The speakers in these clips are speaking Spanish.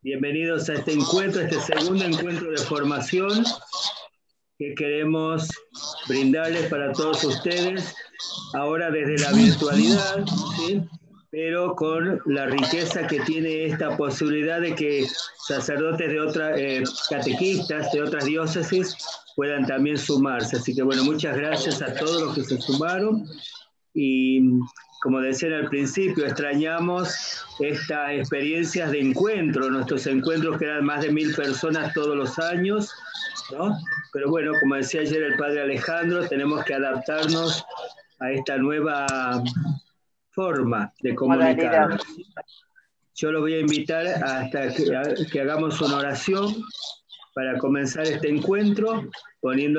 Bienvenidos a este encuentro, este segundo encuentro de formación que queremos brindarles para todos ustedes, ahora desde la virtualidad, ¿sí? Pero con la riqueza que tiene esta posibilidad de que sacerdotes de otras, catequistas de otras diócesis puedan también sumarse. Así que bueno, muchas gracias a todos los que se sumaron y como decían al principio, extrañamos estas experiencias de encuentro, nuestros encuentros que eran más de 1000 personas todos los años, ¿no? Pero bueno, como decía ayer el padre Alejandro, tenemos que adaptarnos a esta nueva forma de comunicarnos. Yo los voy a invitar hasta que hagamos una oración para comenzar este encuentro, poniendo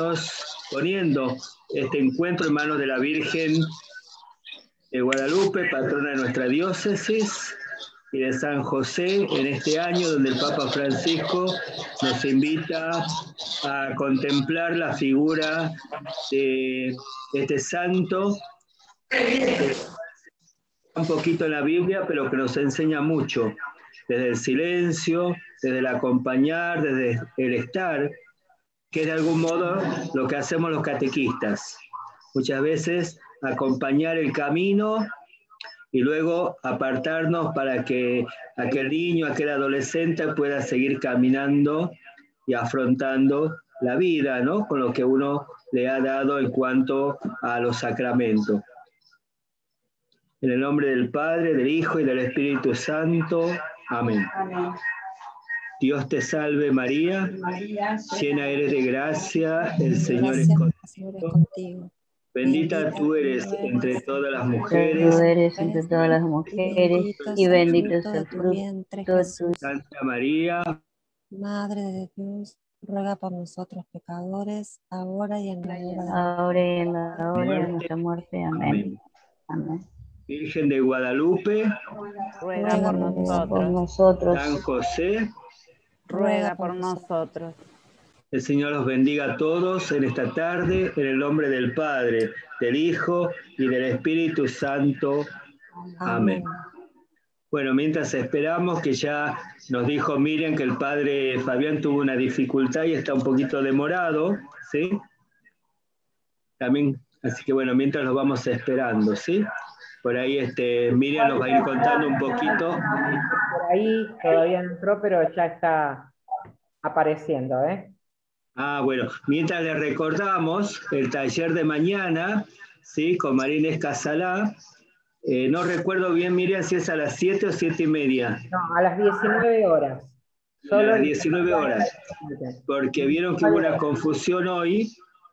este encuentro en manos de la Virgen de Guadalupe, patrona de nuestra diócesis, y de San José, en este año donde el Papa Francisco nos invita a contemplar la figura de este santo, un poquito en la Biblia, pero que nos enseña mucho, desde el silencio, desde el acompañar, desde el estar, que es de algún modo lo que hacemos los catequistas. Muchas veces acompañar el camino y luego apartarnos para que aquel niño, aquel adolescente pueda seguir caminando y afrontando la vida, ¿no? Con lo que uno le ha dado en cuanto a los sacramentos. En el nombre del Padre, del Hijo y del Espíritu Santo. Amén. Amén. Dios te salve María, llena eres de gracia, el Señor es contigo. Bendita tú eres entre todas las mujeres. Tú eres entre todas las mujeres y bendito es el fruto de tu vientre. Santa María, Madre de Dios, ruega por nosotros pecadores, ahora y en la hora de nuestra muerte. Amén. Amén. Virgen de Guadalupe, ruega por nosotros. San José, ruega por nosotros. El Señor los bendiga a todos en esta tarde, en el nombre del Padre, del Hijo y del Espíritu Santo. Amén. Bueno, mientras esperamos, que ya nos dijo Miriam que el padre Fabián tuvo una dificultad y está un poquito demorado, ¿sí? También, así que bueno, mientras los vamos esperando, ¿sí? Por ahí Miriam nos va a ir contando un poquito. Por ahí todavía no entró, pero ya está apareciendo, ¿eh? Ah, bueno, mientras les recordamos el taller de mañana, ¿sí? Con María Inés Casalá. No recuerdo bien, Miriam, si es a las 7 o 7:30. No, a las 19 horas. Solo a las 19 horas. Porque vieron que hubo una confusión hoy.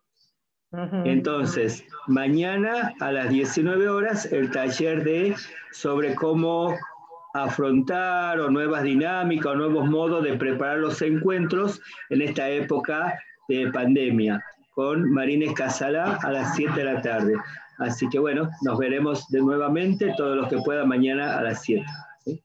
Entonces, mañana a las 19 horas, el taller sobre cómo afrontar o nuevas dinámicas o nuevos modos de preparar los encuentros en esta época de pandemia, con María Inés Casalá a las 7 de la tarde. Así que bueno, nos veremos nuevamente, todos los que puedan, mañana a las 7. ¿Sí?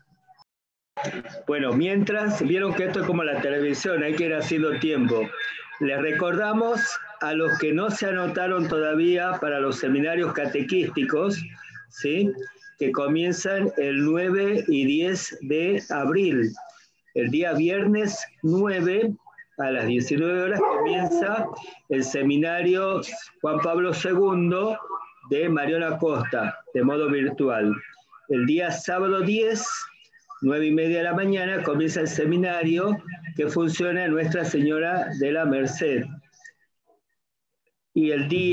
Bueno, mientras, vieron que esto es como la televisión, hay que ir haciendo tiempo. Les recordamos a los que no se anotaron todavía para los seminarios catequísticos, ¿sí? Que comienzan el 9 y 10 de abril. El día viernes 9 a las 19 horas comienza el seminario Juan Pablo II de Mariona Costa, de modo virtual. El día sábado 10, 9:30 de la mañana, comienza el seminario que funciona en Nuestra Señora de la Merced. Y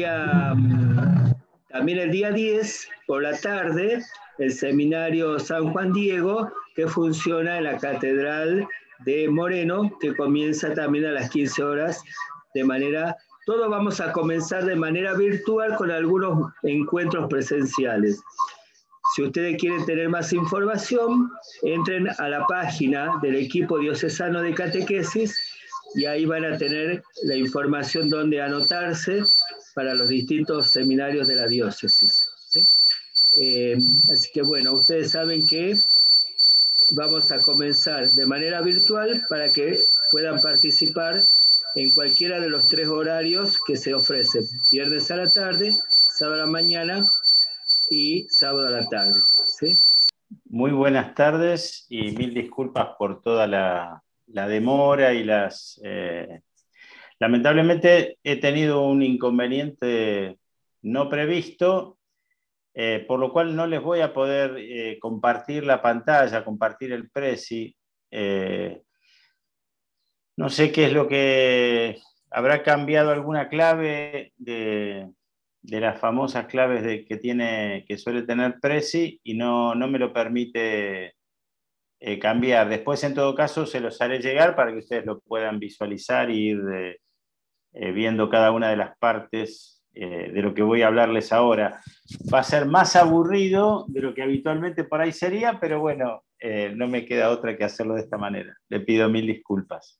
también el día 10, por la tarde, el seminario San Juan Diego, que funciona en la Catedral de Moreno, que comienza también a las 15 horas todos vamos a comenzar de manera virtual con algunos encuentros presenciales. Si ustedes quieren tener más información, entren a la página del equipo diocesano de catequesis y ahí van a tener la información donde anotarse para los distintos seminarios de la diócesis, ¿sí? Así que bueno, ustedes saben que vamos a comenzar de manera virtual para que puedan participar en cualquiera de los 3 horarios que se ofrecen: viernes a la tarde, sábado a la mañana y sábado a la tarde, ¿sí? Muy buenas tardes y mil disculpas por toda la demora y lamentablemente he tenido un inconveniente no previsto, por lo cual no les voy a poder compartir la pantalla, compartir el Prezi. No sé qué es lo que habrá cambiado, alguna clave de las famosas claves que suele tener Prezi y no me lo permite cambiar. Después, en todo caso, se los haré llegar para que ustedes lo puedan visualizar y ir viendo cada una de las partes de lo que voy a hablarles ahora. Va a ser más aburrido de lo que habitualmente por ahí sería, pero bueno, no me queda otra que hacerlo de esta manera. Le pido mil disculpas.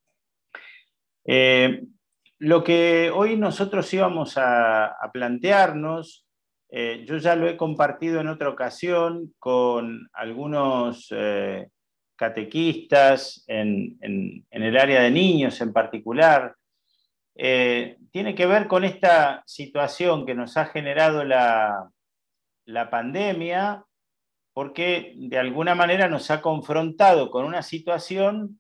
Lo que hoy nosotros íbamos a plantearnos, yo ya lo he compartido en otra ocasión con algunos catequistas en el área de niños en particular, tiene que ver con esta situación que nos ha generado la pandemia, porque de alguna manera nos ha confrontado con una situación,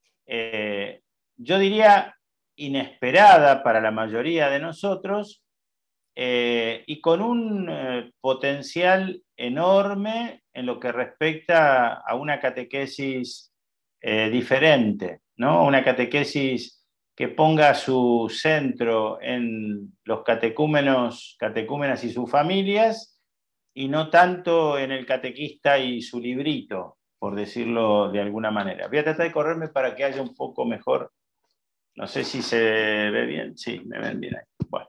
yo diría, inesperada para la mayoría de nosotros, y con un potencial enorme en lo que respecta a una catequesis diferente, ¿no? Una catequesis que ponga su centro en los catecúmenos, catecúmenas y sus familias, y no tanto en el catequista y su librito, por decirlo de alguna manera. Voy a tratar de correrme para que haya un poco mejor. No sé si se ve bien. Sí, me ven bien ahí. Bueno.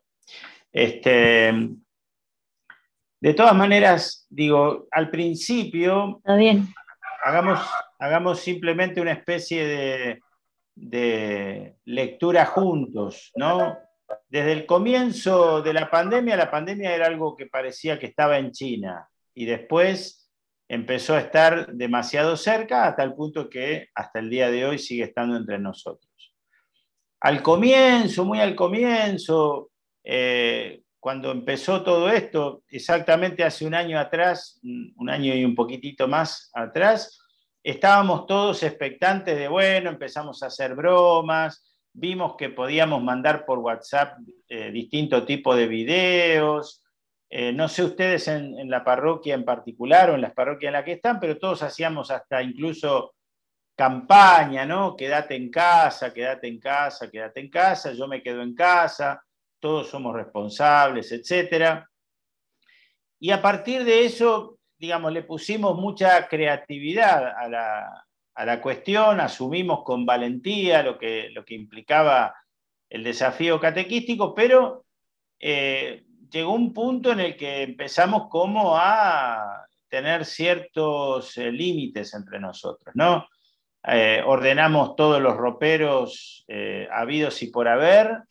De todas maneras, digo, al principio, ¿Está bien? hagamos simplemente una especie de lectura juntos, ¿no? Desde el comienzo de la pandemia era algo que parecía que estaba en China y después empezó a estar demasiado cerca hasta el punto que hasta el día de hoy sigue estando entre nosotros. Al comienzo, muy al comienzo, cuando empezó todo esto, exactamente hace un año atrás, un año y un poquitito más atrás, estábamos todos expectantes de, bueno, empezamos a hacer bromas, vimos que podíamos mandar por WhatsApp distinto tipo de videos. No sé ustedes en la parroquia en particular o en las parroquias en las que están, pero todos hacíamos hasta incluso campaña, ¿no? Quédate en casa, quédate en casa, quédate en casa, yo me quedo en casa, todos somos responsables, etc. Y a partir de eso, digamos, le pusimos mucha creatividad a la cuestión, asumimos con valentía lo que implicaba el desafío catequístico, pero llegó un punto en el que empezamos como a tener ciertos límites entre nosotros, ¿no? Ordenamos todos los roperos habidos y por haber,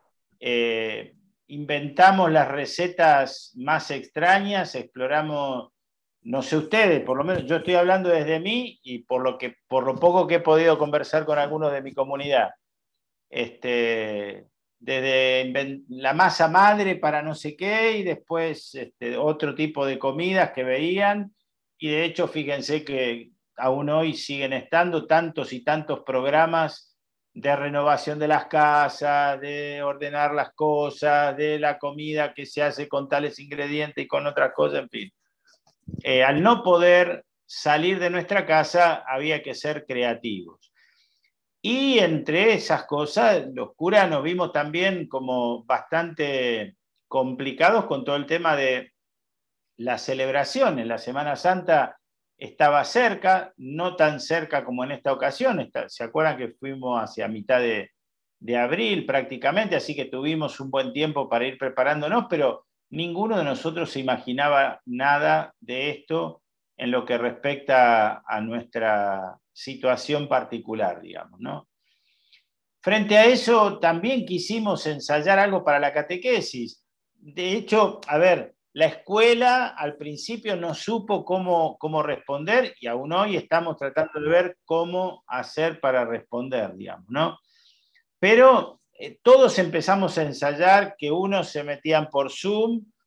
inventamos las recetas más extrañas, exploramos, no sé ustedes, por lo menos yo estoy hablando desde mí y por lo poco que he podido conversar con algunos de mi comunidad, desde la masa madre para no sé qué y después otro tipo de comidas que veían, y de hecho fíjense que aún hoy siguen estando tantos y tantos programas de renovación de las casas, de ordenar las cosas, de la comida que se hace con tales ingredientes y con otras cosas, en fin. Al no poder salir de nuestra casa había que ser creativos. Y entre esas cosas, los curas nos vimos también como bastante complicados con todo el tema de las celebraciones. La Semana Santa estaba cerca, no tan cerca como en esta ocasión. ¿Se acuerdan que fuimos hacia mitad de abril prácticamente? Así que tuvimos un buen tiempo para ir preparándonos, pero ninguno de nosotros se imaginaba nada de esto en lo que respecta a nuestra situación particular, digamos, ¿no? Frente a eso, también quisimos ensayar algo para la catequesis. De hecho, a ver, la escuela al principio no supo cómo responder y aún hoy estamos tratando de ver cómo hacer para responder, digamos, ¿no? Pero todos empezamos a ensayar que unos se metían por Zoom,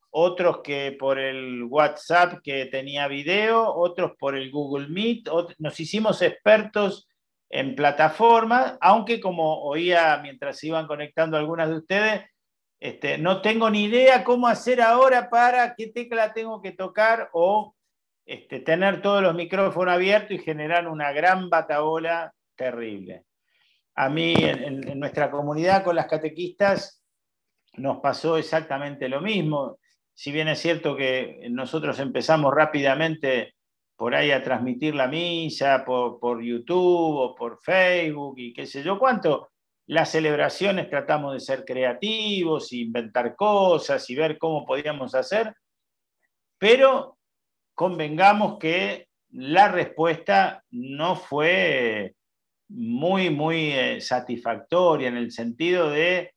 otros que por el WhatsApp que tenía video, otros por el Google Meet, nos hicimos expertos en plataformas, aunque como oía mientras se iban conectando algunas de ustedes, no tengo ni idea cómo hacer ahora para qué tecla tengo que tocar o tener todos los micrófonos abiertos y generar una gran batahola terrible. A mí, en nuestra comunidad con las catequistas, nos pasó exactamente lo mismo. Si bien es cierto que nosotros empezamos rápidamente por ahí a transmitir la misa, por YouTube o por Facebook y qué sé yo cuánto, las celebraciones tratamos de ser creativos, inventar cosas y ver cómo podíamos hacer, pero convengamos que la respuesta no fue muy satisfactoria en el sentido de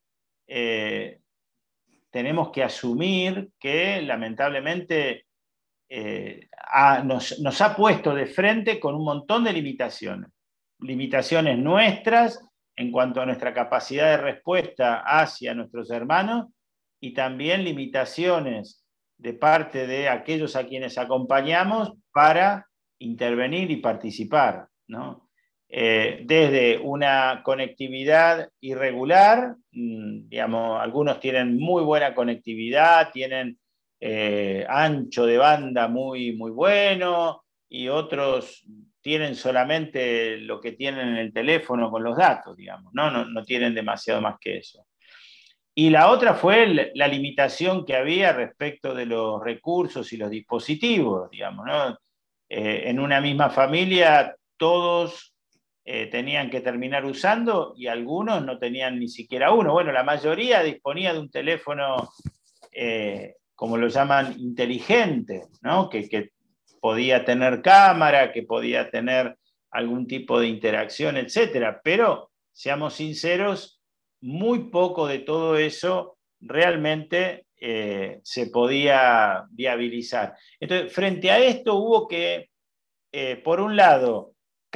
tenemos que asumir que lamentablemente nos ha puesto de frente con un montón de limitaciones. Limitaciones nuestras en cuanto a nuestra capacidad de respuesta hacia nuestros hermanos y también limitaciones de parte de aquellos a quienes acompañamos para intervenir y participar, ¿no? Desde una conectividad irregular, digamos, algunos tienen muy buena conectividad, tienen ancho de banda muy bueno, y otros tienen solamente lo que tienen en el teléfono con los datos, digamos, no tienen demasiado más que eso. Y la otra fue la limitación que había respecto de los recursos y los dispositivos, digamos, ¿no? En una misma familia todos tenían que terminar usando y algunos no tenían ni siquiera uno. Bueno, la mayoría disponía de un teléfono, como lo llaman, inteligente, ¿no? Que podía tener cámara, que podía tener algún tipo de interacción, etcétera. Pero, seamos sinceros, muy poco de todo eso realmente se podía viabilizar. Entonces, frente a esto hubo que, por un lado,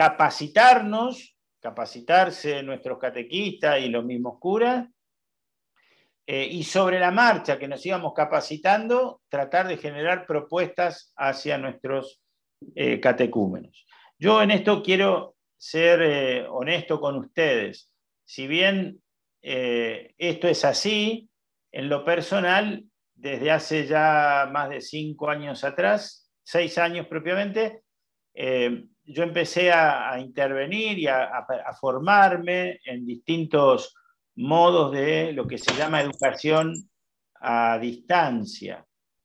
capacitarse nuestros catequistas y los mismos curas, y sobre la marcha que nos íbamos capacitando, tratar de generar propuestas hacia nuestros catecúmenos. Yo en esto quiero ser honesto con ustedes. Si bien esto es así, en lo personal, desde hace ya más de 5 años atrás, 6 años propiamente, yo empecé a intervenir y a formarme en distintos modos de lo que se llama educación a distancia.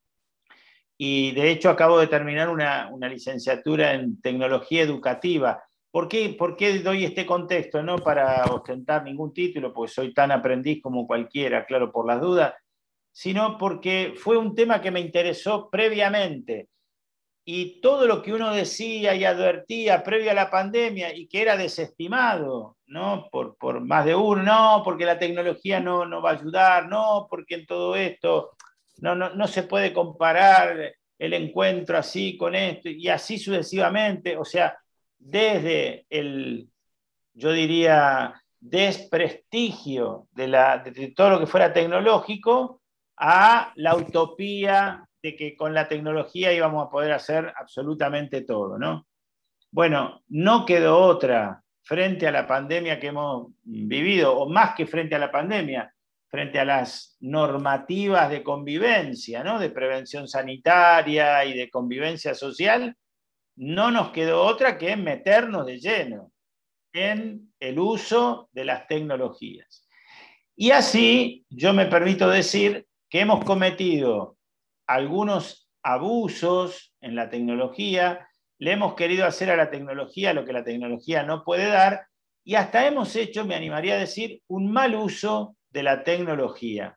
Y de hecho acabo de terminar una licenciatura en tecnología educativa. ¿Por qué doy este contexto? No para ostentar ningún título, porque soy tan aprendiz como cualquiera, claro, por las dudas, sino porque fue un tema que me interesó previamente. Y todo lo que uno decía y advertía previo a la pandemia y que era desestimado, ¿no? Por más de uno, no, porque la tecnología no va a ayudar, no, porque en todo esto no se puede comparar el encuentro así con esto, y así sucesivamente. O sea, desde el, yo diría, desprestigio de todo lo que fuera tecnológico a la utopía de que con la tecnología íbamos a poder hacer absolutamente todo, ¿no? Bueno, no quedó otra frente a la pandemia que hemos vivido, o más que frente a la pandemia, frente a las normativas de convivencia, ¿no? De prevención sanitaria y de convivencia social, no nos quedó otra que meternos de lleno en el uso de las tecnologías. Y así, yo me permito decir que hemos cometido algunos abusos en la tecnología, le hemos querido hacer a la tecnología lo que la tecnología no puede dar, y hasta hemos hecho, me animaría a decir, un mal uso de la tecnología.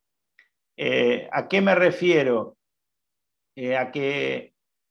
¿A qué me refiero? A que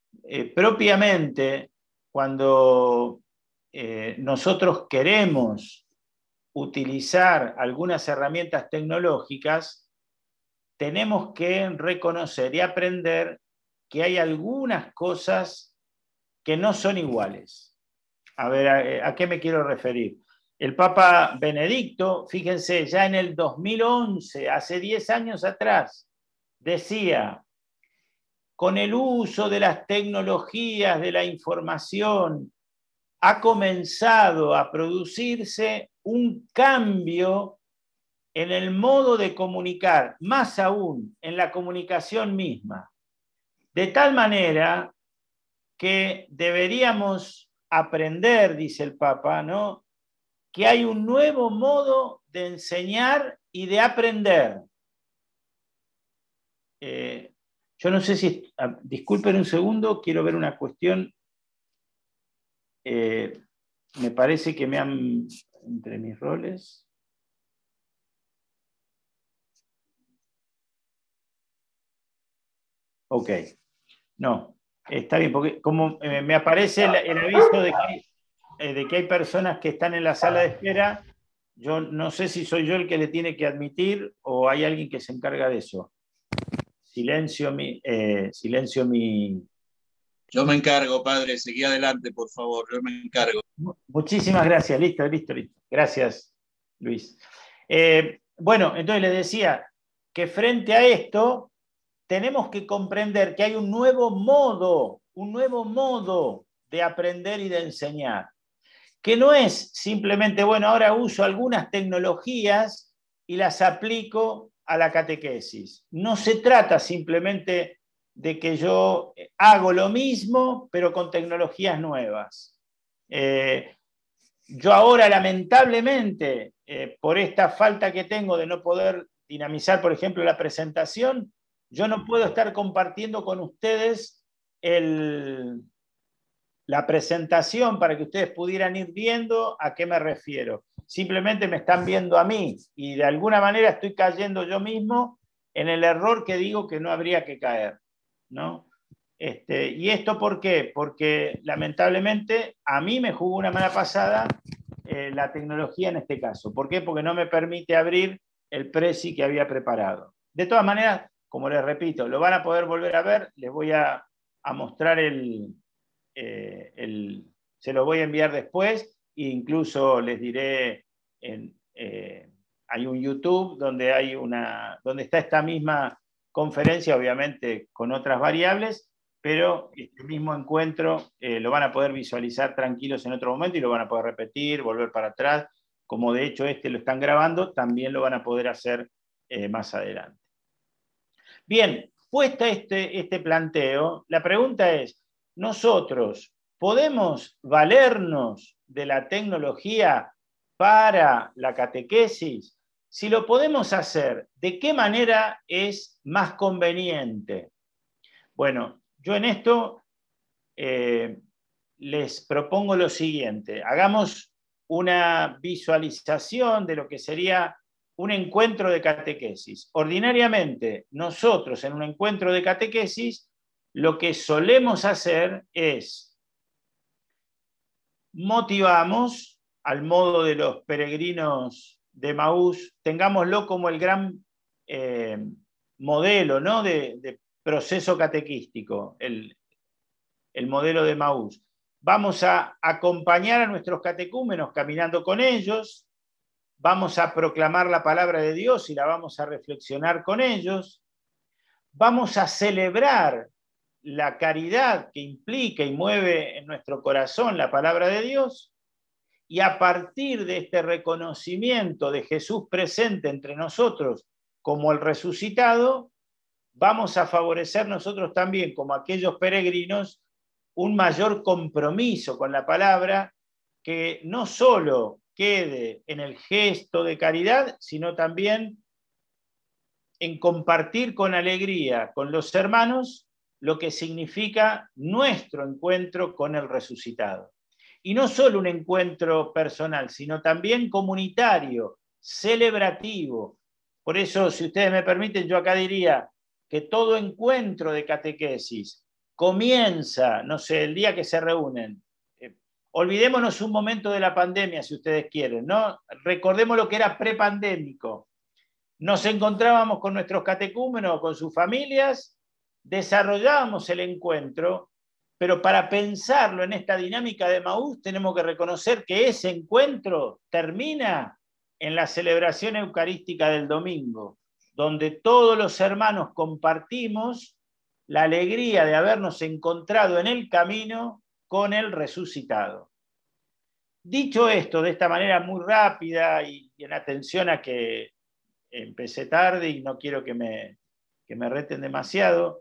propiamente cuando nosotros queremos utilizar algunas herramientas tecnológicas, tenemos que reconocer y aprender que hay algunas cosas que no son iguales. A ver, ¿a qué me quiero referir? El Papa Benedicto, fíjense, ya en el 2011, hace 10 años atrás, decía con el uso de las tecnologías de la información, ha comenzado a producirse un cambio en el modo de comunicar, más aún en la comunicación misma. De tal manera que deberíamos aprender, dice el Papa, ¿no?, que hay un nuevo modo de enseñar y de aprender. Yo no sé si... disculpen un segundo, quiero ver una cuestión. Me parece que me han... entre mis roles... Ok. No, está bien, porque como me aparece el aviso de que hay personas que están en la sala de espera, yo no sé si soy yo el que le tiene que admitir o hay alguien que se encarga de eso. Silencio mi... Yo me encargo, padre, seguí adelante, por favor, yo me encargo. Muchísimas gracias, listo. Gracias, Luis. Bueno, entonces les decía que frente a esto tenemos que comprender que hay un nuevo modo de aprender y de enseñar, que no es simplemente, bueno, ahora uso algunas tecnologías y las aplico a la catequesis. No se trata simplemente de que yo hago lo mismo, pero con tecnologías nuevas. Yo ahora, lamentablemente, por esta falta que tengo de no poder dinamizar, por ejemplo, la presentación, yo no puedo estar compartiendo con ustedes la presentación para que ustedes pudieran ir viendo a qué me refiero. Simplemente me están viendo a mí y de alguna manera estoy cayendo yo mismo en el error que digo que no habría que caer, ¿no? ¿Y esto por qué? Porque lamentablemente a mí me jugó una mala pasada la tecnología en este caso. ¿Por qué? Porque no me permite abrir el presi que había preparado. De todas maneras, como les repito, lo van a poder volver a ver, les voy a mostrar se lo voy a enviar después, e incluso les diré, hay un YouTube donde está esta misma conferencia, obviamente con otras variables, pero este mismo encuentro lo van a poder visualizar tranquilos en otro momento y lo van a poder repetir, volver para atrás, como de hecho lo están grabando, también lo van a poder hacer más adelante. Bien, puesta este planteo, la pregunta es, ¿nosotros podemos valernos de la tecnología para la catequesis? Si lo podemos hacer, ¿de qué manera es más conveniente? Bueno, yo en esto les propongo lo siguiente. Hagamos una visualización de lo que sería un encuentro de catequesis. Ordinariamente, nosotros en un encuentro de catequesis, lo que solemos hacer es motivamos, al modo de los peregrinos de Emaús, tengámoslo como el gran modelo, ¿no?, de proceso catequístico, el modelo de Emaús. Vamos a acompañar a nuestros catecúmenos caminando con ellos, vamos a proclamar la palabra de Dios y la vamos a reflexionar con ellos, vamos a celebrar la caridad que implica y mueve en nuestro corazón la palabra de Dios, y a partir de este reconocimiento de Jesús presente entre nosotros como el resucitado, vamos a favorecer nosotros también, como aquellos peregrinos, un mayor compromiso con la palabra, que no solo quede en el gesto de caridad, sino también en compartir con alegría con los hermanos lo que significa nuestro encuentro con el resucitado. Y no solo un encuentro personal, sino también comunitario, celebrativo. Por eso, si ustedes me permiten, yo acá diría que todo encuentro de catequesis comienza, no sé, el día que se reúnen. Olvidémonos un momento de la pandemia, si ustedes quieren, ¿no? Recordemos lo que era prepandémico. Nos encontrábamos con nuestros catecúmenos, con sus familias, desarrollábamos el encuentro, pero para pensarlo en esta dinámica de Emaús tenemos que reconocer que ese encuentro termina en la celebración eucarística del domingo, donde todos los hermanos compartimos la alegría de habernos encontrado en el camino con el resucitado. Dicho esto de esta manera muy rápida y en atención a que empecé tarde y no quiero que me reten demasiado,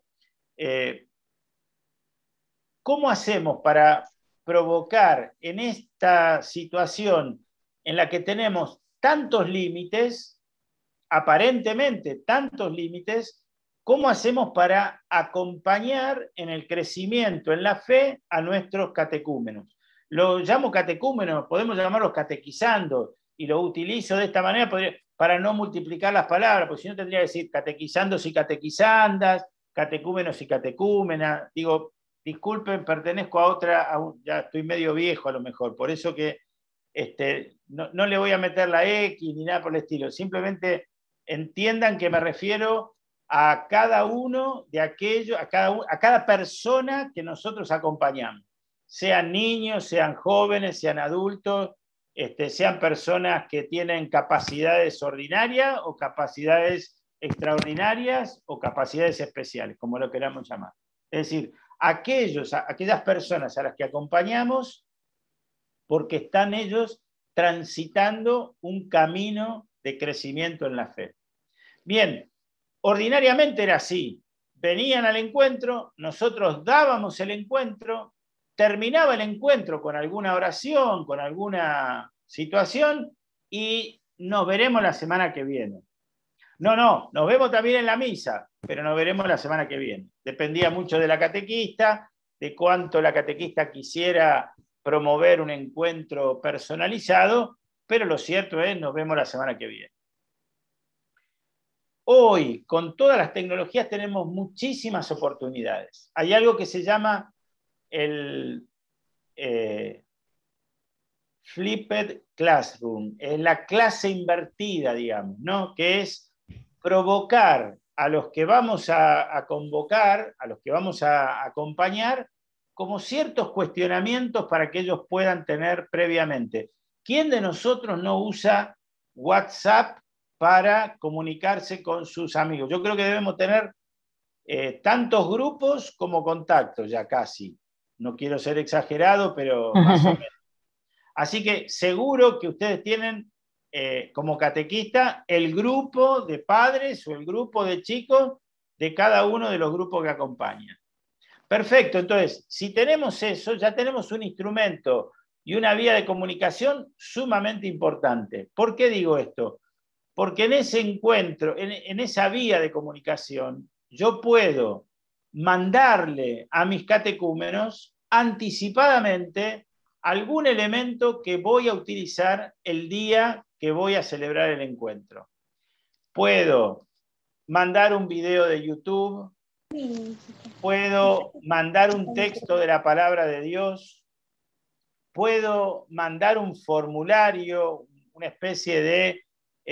¿cómo hacemos para provocar en esta situación en la que tenemos tantos límites, aparentemente tantos límites, cómo hacemos para acompañar en el crecimiento en la fe a nuestros catecúmenos? Lo llamo catecúmenos, podemos llamarlos catequizando, y lo utilizo de esta manera para no multiplicar las palabras, porque si no tendría que decir catequizandos y catequizandas, catecúmenos y catecúmenas. Digo, disculpen, pertenezco a otra, ya estoy medio viejo a lo mejor, por eso que no le voy a meter la X ni nada por el estilo, simplemente entiendan que me refiero a cada uno de aquellos, a cada persona que nosotros acompañamos, sean niños, sean jóvenes, sean adultos, sean personas que tienen capacidades ordinarias o capacidades extraordinarias o capacidades especiales, como lo queramos llamar. Es decir, aquellas personas a las que acompañamos porque están ellos transitando un camino de crecimiento en la fe. Bien, ordinariamente era así. Venían al encuentro, nosotros dábamos el encuentro, terminaba el encuentro con alguna oración, con alguna situación, y nos veremos la semana que viene. No, nos vemos también en la misa, pero nos veremos la semana que viene. Dependía mucho de la catequista, de cuánto la catequista quisiera promover un encuentro personalizado, pero lo cierto es, nos vemos la semana que viene. Hoy, con todas las tecnologías, tenemos muchísimas oportunidades. Hay algo que se llama el flipped classroom, es la clase invertida, digamos, ¿no? Que es provocar a los que vamos a convocar, a los que vamos a acompañar, como ciertos cuestionamientos para que ellos puedan tener previamente. ¿Quién de nosotros no usa WhatsApp para comunicarse con sus amigos? Yo creo que debemos tener tantos grupos como contactos, ya casi. No quiero ser exagerado, pero más o menos. Así que seguro que ustedes tienen como catequista el grupo de padres o el grupo de chicos de cada uno de los grupos que acompañan. Perfecto, entonces, si tenemos eso, ya tenemos un instrumento y una vía de comunicación sumamente importante. ¿Por qué digo esto? Porque en ese encuentro, en esa vía de comunicación, yo puedo mandarle a mis catecúmenos anticipadamente algún elemento que voy a utilizar el día que voy a celebrar el encuentro. Puedo mandar un video de YouTube, puedo mandar un texto de la palabra de Dios, puedo mandar un formulario, una especie de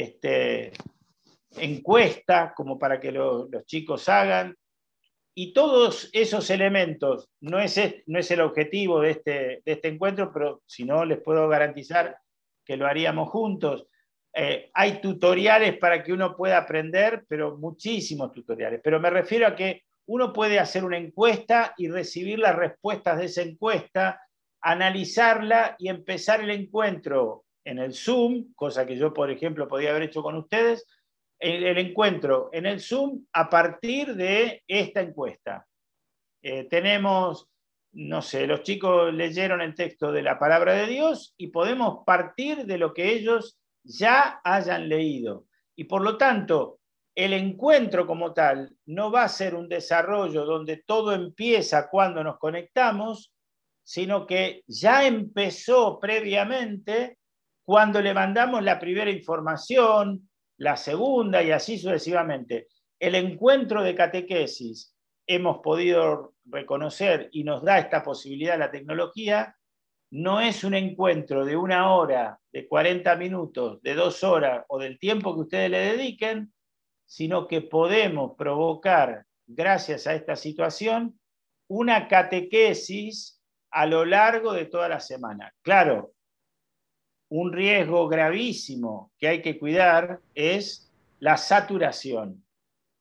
encuesta como para que los chicos hagan, y todos esos elementos, no es el objetivo de este encuentro, pero si no les puedo garantizar que lo haríamos juntos. Hay tutoriales para que uno pueda aprender, pero muchísimos tutoriales, pero me refiero a que uno puede hacer una encuesta y recibir las respuestas de esa encuesta, analizarla y empezar el encuentro en el Zoom, cosa que yo, por ejemplo, podía haber hecho con ustedes, el encuentro en el Zoom a partir de esta encuesta. Tenemos, no sé, los chicos leyeron el texto de la palabra de Dios y podemos partir de lo que ellos ya hayan leído. Y por lo tanto, el encuentro como tal no va a ser un desarrollo donde todo empieza cuando nos conectamos, sino que ya empezó previamente cuando le mandamos la primera información, la segunda y así sucesivamente. El encuentro de catequesis hemos podido reconocer y nos da esta posibilidad la tecnología, no es un encuentro de 1 hora, de 40 minutos, de 2 horas o del tiempo que ustedes le dediquen, sino que podemos provocar, gracias a esta situación, una catequesis a lo largo de toda la semana. Claro, un riesgo gravísimo que hay que cuidar es la saturación.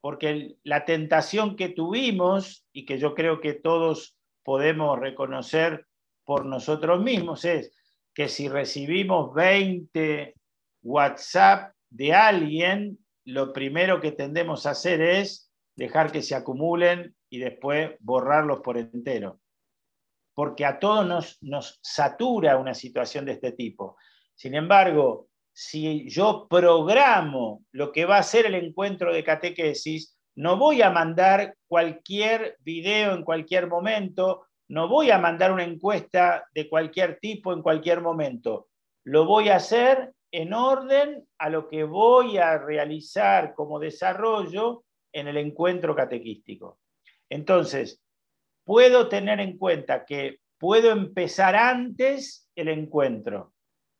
porque la tentación que tuvimos, y que yo creo que todos podemos reconocer por nosotros mismos, es que si recibimos 20 WhatsApp de alguien, lo primero que tendemos a hacer es dejar que se acumulen y después borrarlos por entero. Porque a todos nos satura una situación de este tipo. Sin embargo, si yo programo lo que va a ser el encuentro de catequesis, no voy a mandar cualquier video en cualquier momento, no voy a mandar una encuesta de cualquier tipo en cualquier momento. Lo voy a hacer en orden a lo que voy a realizar como desarrollo en el encuentro catequístico. Entonces, puedo tener en cuenta que puedo empezar antes el encuentro.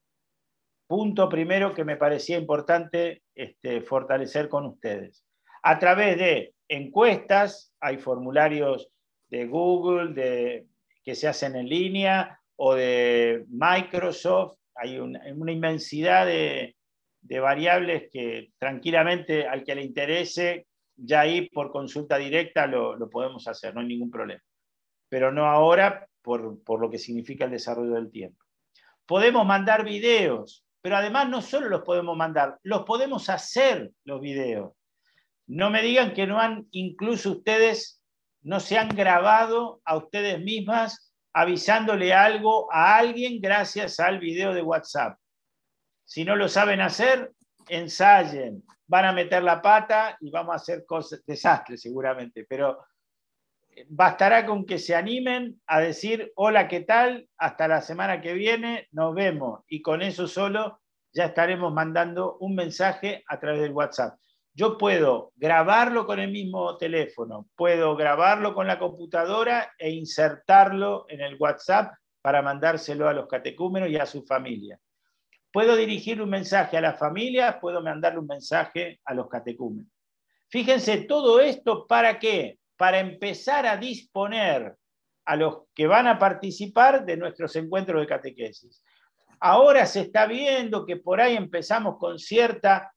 Punto primero que me parecía importante fortalecer con ustedes. A través de encuestas, hay formularios de Google que se hacen en línea, o de Microsoft, hay una inmensidad de variables que tranquilamente al que le interese, ya ahí por consulta directa lo podemos hacer, no hay ningún problema. Pero no ahora por lo que significa el desarrollo del tiempo. Podemos mandar videos, pero además no solo los podemos mandar, los podemos hacer los videos. No me digan que no han, incluso ustedes, no se han grabado a ustedes mismas avisándole algo a alguien gracias al video de WhatsApp. Si no lo saben hacer, ensayen. Van a meter la pata y vamos a hacer cosas, desastres seguramente, pero bastará con que se animen a decir hola, ¿qué tal? Hasta la semana que viene, nos vemos. Y con eso solo ya estaremos mandando un mensaje a través del WhatsApp. Yo puedo grabarlo con el mismo teléfono, puedo grabarlo con la computadora e insertarlo en el WhatsApp para mandárselo a los catecúmenos y a su familia. Puedo dirigir un mensaje a la familia, puedo mandarle un mensaje a los catecúmenos. Fíjense, todo esto ¿para qué? Para empezar a disponer a los que van a participar de nuestros encuentros de catequesis. Ahora se está viendo que por ahí empezamos con cierta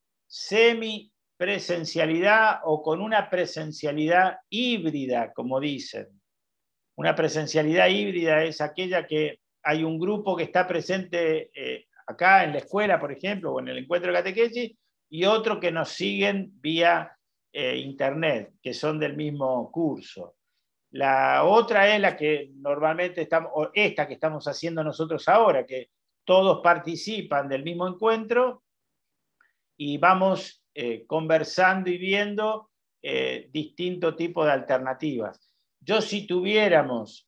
semipresencialidad o con una presencialidad híbrida, como dicen. Una presencialidad híbrida es aquella que hay un grupo que está presente acá en la escuela, por ejemplo, o en el encuentro de catequesis, y otro que nos siguen vía internet, que son del mismo curso. La otra es la que normalmente estamos, o esta que estamos haciendo nosotros ahora, que todos participan del mismo encuentro y vamos conversando y viendo distintos tipos de alternativas. Yo si tuviéramos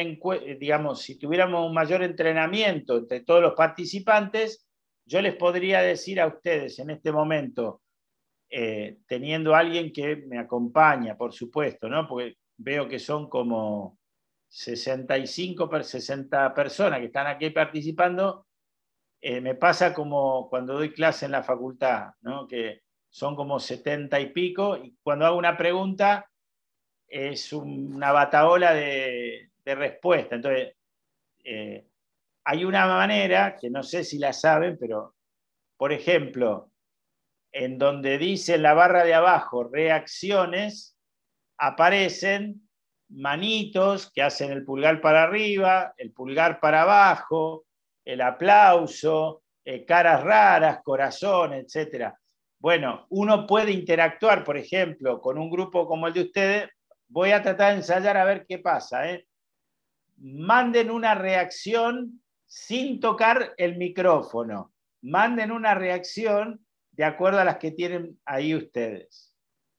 si tuviéramos un mayor entrenamiento entre todos los participantes, yo les podría decir a ustedes en este momento, teniendo a alguien que me acompaña, por supuesto, ¿no? Porque veo que son como 65, 60 personas que están aquí participando. Me pasa como cuando doy clase en la facultad, ¿no? Que son como 70 y pico, y cuando hago una pregunta es una batahola de respuesta. Entonces, hay una manera, que no sé si la saben, pero, por ejemplo, en donde dice la barra de abajo, reacciones, aparecen manitos que hacen el pulgar para arriba, el pulgar para abajo, el aplauso, caras raras, corazones, etc. Bueno, uno puede interactuar, por ejemplo, con un grupo como el de ustedes. Voy a tratar de ensayar a ver qué pasa. Manden una reacción sin tocar el micrófono. Manden una reacción de acuerdo a las que tienen ahí ustedes.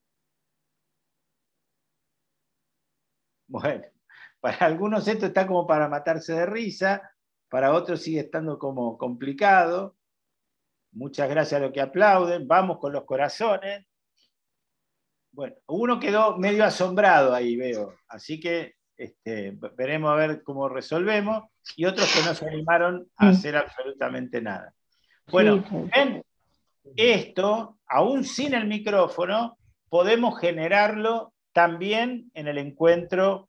Bueno, para algunos esto está como para matarse de risa, para otros sigue estando como complicado. Muchas gracias a los que aplauden. Vamos con los corazones. Bueno, uno quedó medio asombrado ahí, veo. Así que veremos a ver cómo resolvemos. Y otros que no se animaron a hacer absolutamente nada. Bueno, ven, esto, aún sin el micrófono, podemos generarlo también en el encuentro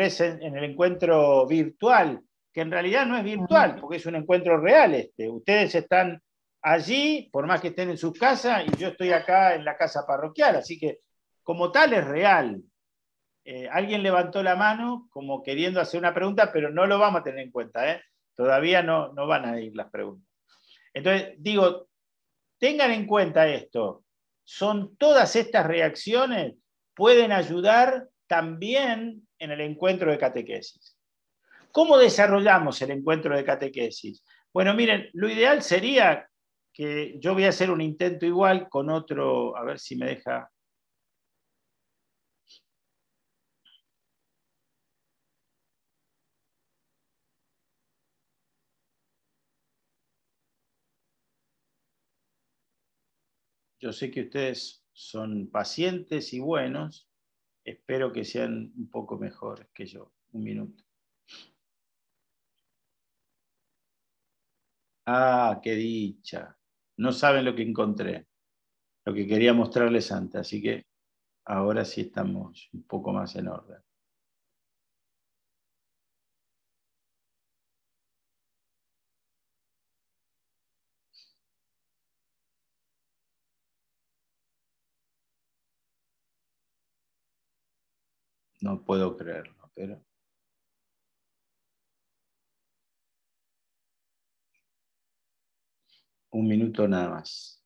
virtual, que en realidad no es virtual, porque es un encuentro real. Ustedes están allí, por más que estén en sus casas, y yo estoy acá en la casa parroquial, así que como tal es real. Alguien levantó la mano como queriendo hacer una pregunta, pero no lo vamos a tener en cuenta, ¿eh? Todavía no van a ir las preguntas. Entonces, digo, tengan en cuenta esto. Todas estas reacciones pueden ayudar también en el encuentro de catequesis. ¿Cómo desarrollamos el encuentro de catequesis? Bueno, miren, lo ideal sería que yo voy a hacer un intento igual con otro, a ver si me deja. Yo sé que ustedes son pacientes y buenos. Espero que sean un poco mejores que yo. Un minuto. Ah, qué dicha. No saben lo que encontré. Lo que quería mostrarles antes. Así que ahora sí estamos un poco más en orden. No puedo creerlo, pero... Un minuto nada más.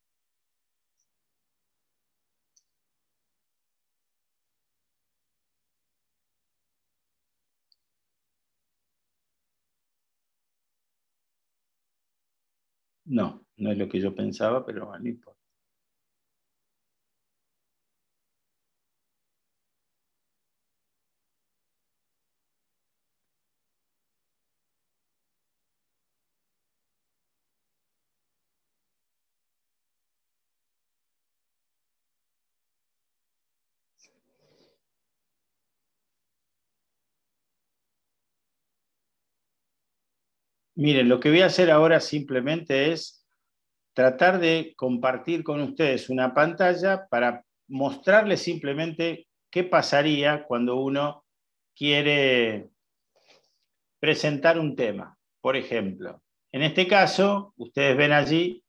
No, no es lo que yo pensaba, pero bueno, no importa. Miren, lo que voy a hacer ahora simplemente es tratar de compartir con ustedes una pantalla para mostrarles simplemente qué pasaría cuando uno quiere presentar un tema. Por ejemplo, en este caso, ustedes ven allí,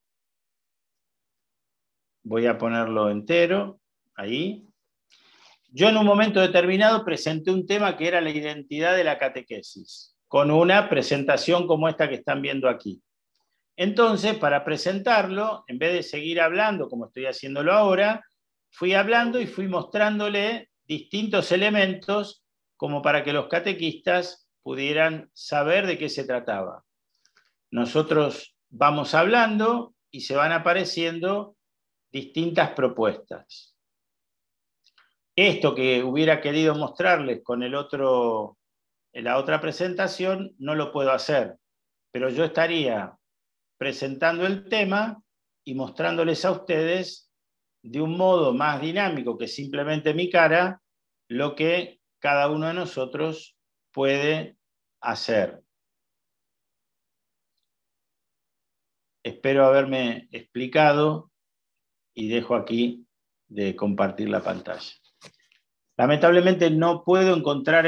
voy a ponerlo entero, ahí. Yo en un momento determinado presenté un tema que era la identidad de la catequesis, con una presentación como esta que están viendo aquí. Entonces, para presentarlo, en vez de seguir hablando como estoy haciéndolo ahora, fui hablando y fui mostrándole distintos elementos como para que los catequistas pudieran saber de qué se trataba. Nosotros vamos hablando y se van apareciendo distintas propuestas. Esto que hubiera querido mostrarles con la otra presentación, no lo puedo hacer, pero yo estaría presentando el tema y mostrándoles a ustedes de un modo más dinámico que simplemente mi cara, lo que cada uno de nosotros puede hacer. Espero haberme explicado y dejo aquí de compartir la pantalla. Lamentablemente no puedo encontrar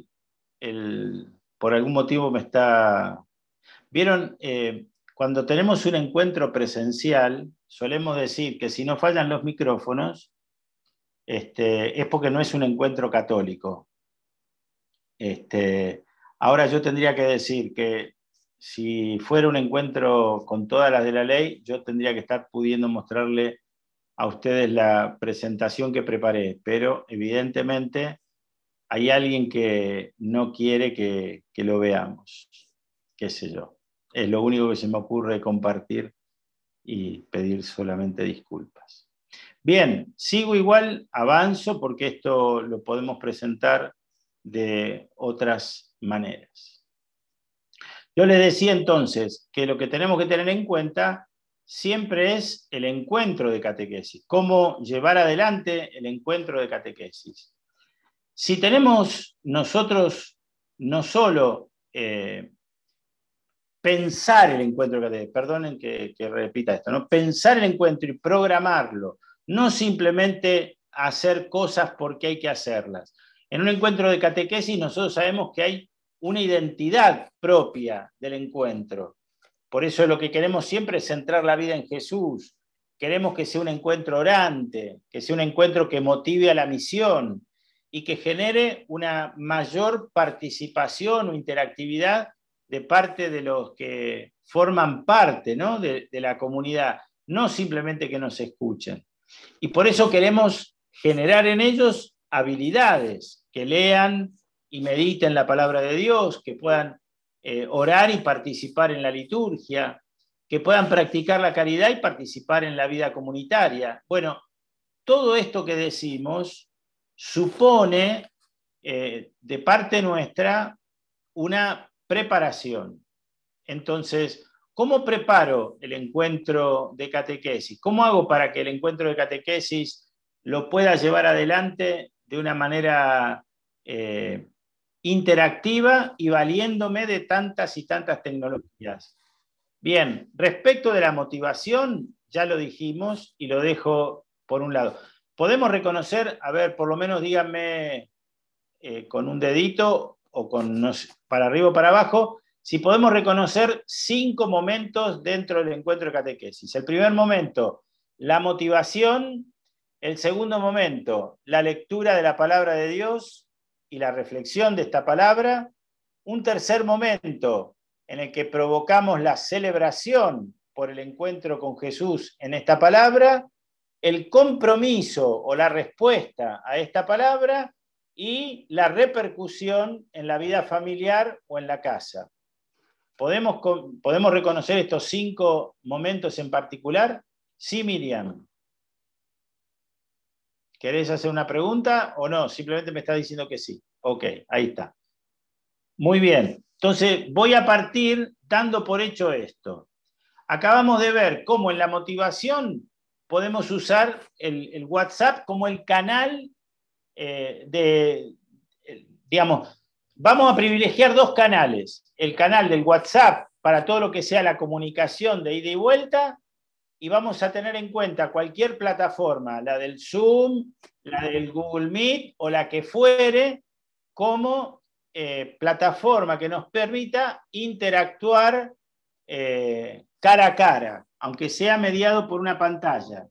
por algún motivo me está... ¿Vieron? Cuando tenemos un encuentro presencial, solemos decir que si no fallan los micrófonos, es porque no es un encuentro católico. Ahora yo tendría que decir que si fuera un encuentro con todas las de la ley, yo tendría que estar pudiendo mostrarle a ustedes la presentación que preparé, pero evidentemente hay alguien que no quiere que lo veamos, qué sé yo. Es lo único que se me ocurre compartir y pedir solamente disculpas. Bien, sigo igual, avanzo porque esto lo podemos presentar de otras maneras. Yo les decía entonces que lo que tenemos que tener en cuenta siempre es el encuentro de catequesis, cómo llevar adelante el encuentro de catequesis. Si tenemos nosotros no solo pensar el encuentro de catequesis, perdonen que repita esto, ¿no? Pensar el encuentro y programarlo, no simplemente hacer cosas porque hay que hacerlas. En un encuentro de catequesis nosotros sabemos que hay una identidad propia del encuentro. Por eso lo que queremos siempre es centrar la vida en Jesús. queremos que sea un encuentro orante, que sea un encuentro que motive a la misión y que genere una mayor participación o interactividad de parte de los que forman parte, ¿no?, de la comunidad, no simplemente que nos escuchen. Y por eso queremos generar en ellos habilidades, que lean y mediten la palabra de Dios, que puedan orar y participar en la liturgia, que puedan practicar la caridad y participar en la vida comunitaria. Bueno, todo esto que decimos supone de parte nuestra una preparación. Entonces, ¿cómo preparo el encuentro de catequesis? ¿Cómo hago para que el encuentro de catequesis lo pueda llevar adelante de una manera interactiva y valiéndome de tantas y tantas tecnologías? Bien, respecto de la motivación, ya lo dijimos y lo dejo por un lado. Podemos reconocer, a ver, por lo menos díganme con un dedito o con, no sé, para arriba o para abajo, si podemos reconocer 5 momentos dentro del encuentro de catequesis. El primer momento, la motivación. El segundo momento, la lectura de la palabra de Dios y la reflexión de esta palabra. Un tercer momento, en el que provocamos la celebración por el encuentro con Jesús en esta palabra, el compromiso o la respuesta a esta palabra y la repercusión en la vida familiar o en la casa. ¿Podemos reconocer estos 5 momentos en particular? Sí, Miriam. ¿Querés hacer una pregunta o no? Simplemente me está diciendo que sí. Ok, ahí está. Muy bien. Entonces, voy a partir dando por hecho esto. Acabamos de ver cómo en la motivación podemos usar el WhatsApp como el canal digamos, vamos a privilegiar 2 canales. El canal del WhatsApp para todo lo que sea la comunicación de ida y vuelta, y vamos a tener en cuenta cualquier plataforma, la del Zoom, la del Google Meet o la que fuere, como plataforma que nos permita interactuar cara a cara, aunque sea mediado por una pantalla.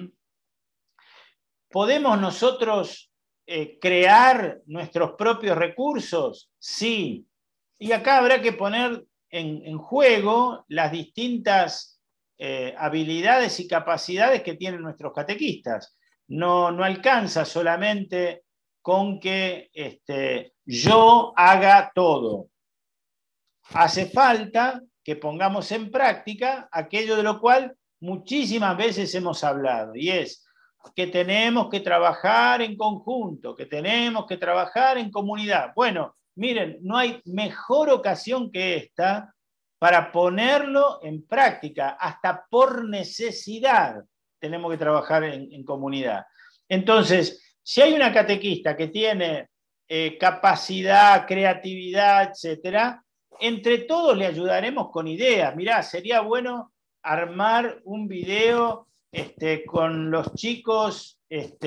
¿Podemos nosotros crear nuestros propios recursos? Sí. Y acá habrá que poner en juego las distintas habilidades y capacidades que tienen nuestros catequistas. No alcanza solamente con que yo haga todo. Hace falta que pongamos en práctica aquello de lo cual muchísimas veces hemos hablado, y es que tenemos que trabajar en conjunto, que tenemos que trabajar en comunidad. Bueno, miren, no hay mejor ocasión que esta para ponerlo en práctica, hasta por necesidad tenemos que trabajar en comunidad. Entonces, si hay una catequista que tiene capacidad, creatividad, etcétera, entre todos le ayudaremos con ideas. Mirá, sería bueno armar un video con los chicos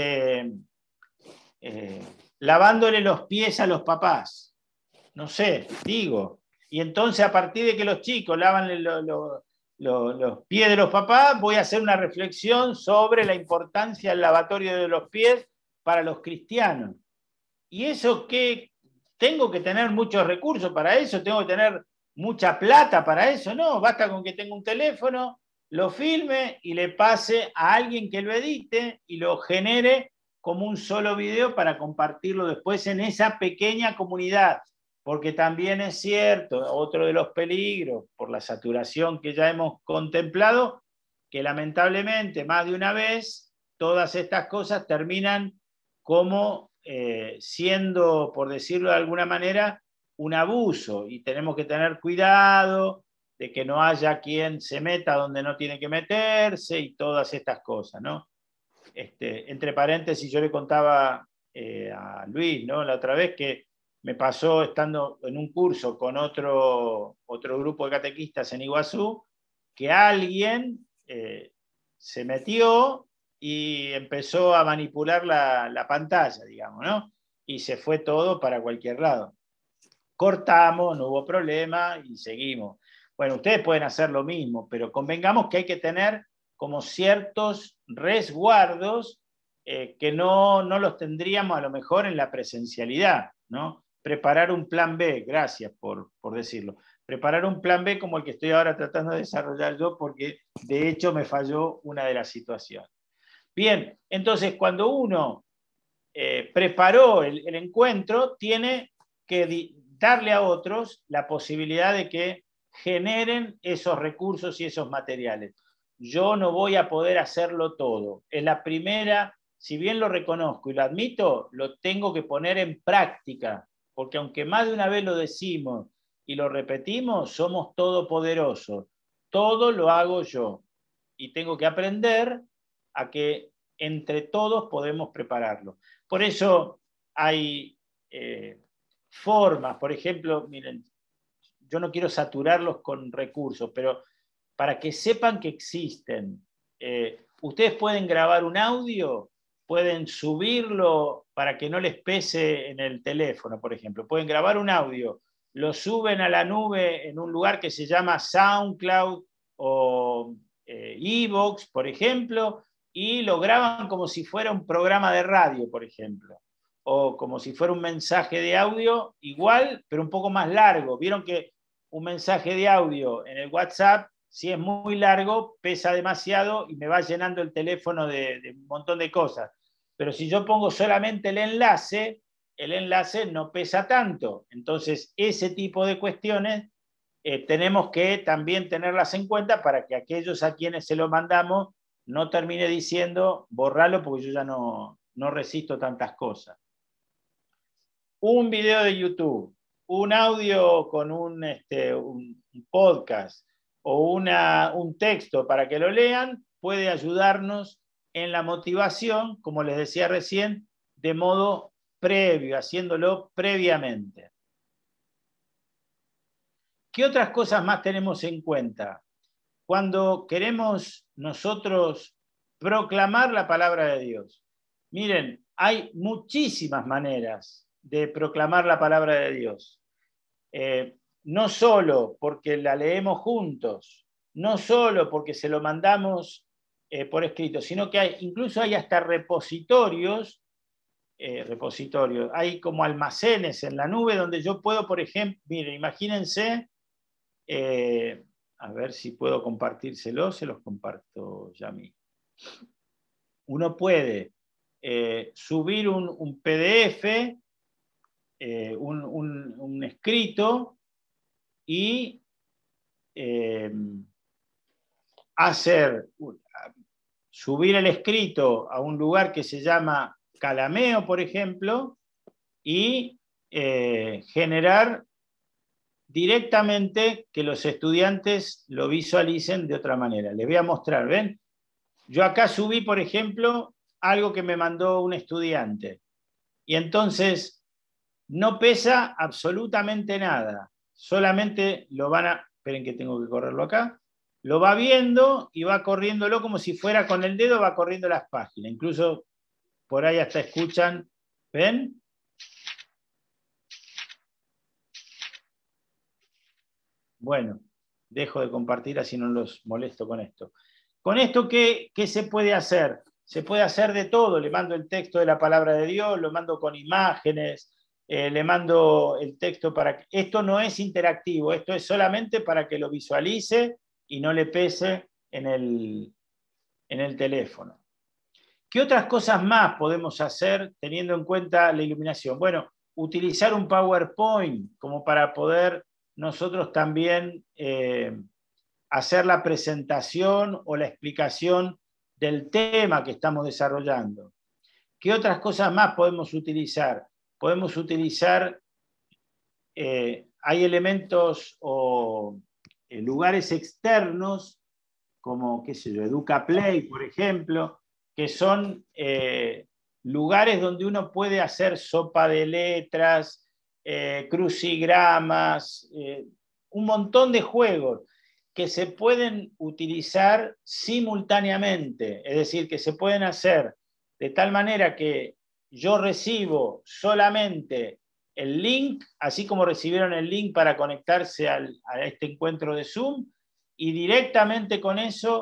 lavándole los pies a los papás. No sé, digo. Y entonces, a partir de que los chicos lavan los pies de los papás, voy a hacer una reflexión sobre la importancia del lavatorio de los pies para los cristianos. ¿Y eso qué? ¿Tengo que tener muchos recursos para eso? ¿Tengo que tener mucha plata para eso? No, basta con que tenga un teléfono, lo filme y le pase a alguien que lo edite y lo genere como un solo video para compartirlo después en esa pequeña comunidad. Porque también es cierto, otro de los peligros, por la saturación que ya hemos contemplado, que lamentablemente más de una vez todas estas cosas terminan como siendo, por decirlo de alguna manera, un abuso, y tenemos que tener cuidado de que no haya quien se meta donde no tiene que meterse y todas estas cosas, ¿no? Entre paréntesis, yo le contaba a Luis, ¿no?, la otra vez, que me pasó estando en un curso con otro grupo de catequistas en Iguazú, que alguien se metió y empezó a manipular la pantalla, digamos, ¿no? Y se fue todo para cualquier lado. Cortamos, no hubo problema y seguimos. Bueno, ustedes pueden hacer lo mismo, pero convengamos que hay que tener como ciertos resguardos que no los tendríamos a lo mejor en la presencialidad, ¿no? Preparar un plan B, gracias por decirlo, preparar un plan B como el que estoy ahora tratando de desarrollar yo, porque de hecho me falló una de las situaciones. Bien, entonces cuando uno preparó el encuentro, tiene que darle a otros la posibilidad de que generen esos recursos y esos materiales. Yo no voy a poder hacerlo todo. Es la primera, si bien lo reconozco y lo admito, lo tengo que poner en práctica, porque aunque más de una vez lo decimos y lo repetimos, somos todopoderosos. Todo lo hago yo. Y tengo que aprender a que entre todos podemos prepararlo. Por eso hay formas, por ejemplo, miren, yo no quiero saturarlos con recursos, pero para que sepan que existen, ustedes pueden grabar un audio, pueden subirlo para que no les pese en el teléfono, por ejemplo. Pueden grabar un audio, lo suben a la nube en un lugar que se llama SoundCloud o iVoox, por ejemplo, y lo graban como si fuera un programa de radio, por ejemplo, o como si fuera un mensaje de audio igual, pero un poco más largo. Vieron que un mensaje de audio en el WhatsApp, si es muy largo, pesa demasiado y me va llenando el teléfono de un montón de cosas. Pero si yo pongo solamente el enlace no pesa tanto. Entonces, ese tipo de cuestiones tenemos que también tenerlas en cuenta para que aquellos a quienes se lo mandamos no termine diciendo, borralo porque yo ya no resisto tantas cosas. Un video de YouTube, un audio con un podcast o un texto para que lo lean, puede ayudarnos en la motivación, como les decía recién, de modo previo, haciéndolo previamente. ¿Qué otras cosas más tenemos en cuenta? Cuando queremos nosotros proclamar la palabra de Dios. Miren, hay muchísimas maneras de proclamar la palabra de Dios. No solo porque la leemos juntos, no solo porque se lo mandamos por escrito, sino que incluso hay hasta repositorios, hay como almacenes en la nube donde yo puedo, por ejemplo, miren, imagínense, a ver si puedo compartírselo, se los comparto ya a mí. Uno puede subir un PDF, un escrito, y subir el escrito a un lugar que se llama Calameo, por ejemplo, y generar directamente que los estudiantes lo visualicen de otra manera. Les voy a mostrar, ¿ven? Yo acá subí, por ejemplo, algo que me mandó un estudiante. Y entonces no pesa absolutamente nada. Solamente lo van a... Esperen que tengo que correrlo acá. Lo va viendo y va corriéndolo como si fuera con el dedo, va corriendo las páginas. Incluso por ahí hasta escuchan. ¿Ven? Bueno, dejo de compartir así no los molesto con esto. Con esto, ¿qué se puede hacer? Se puede hacer de todo. Le mando el texto de la palabra de Dios, lo mando con imágenes, le mando el texto para que... Esto no es interactivo, esto es solamente para que lo visualice y no le pese en el teléfono. ¿Qué otras cosas más podemos hacer teniendo en cuenta la iluminación? Bueno, utilizar un PowerPoint como para poder nosotros también hacer la presentación o la explicación del tema que estamos desarrollando. ¿Qué otras cosas más podemos utilizar? Podemos utilizar, hay elementos o lugares externos, como, qué sé yo, EducaPlay, por ejemplo, que son lugares donde uno puede hacer sopa de letras, crucigramas, un montón de juegos que se pueden utilizar simultáneamente, es decir, que se pueden hacer de tal manera que yo recibo solamente el link, así como recibieron el link para conectarse a este encuentro de Zoom, y directamente con eso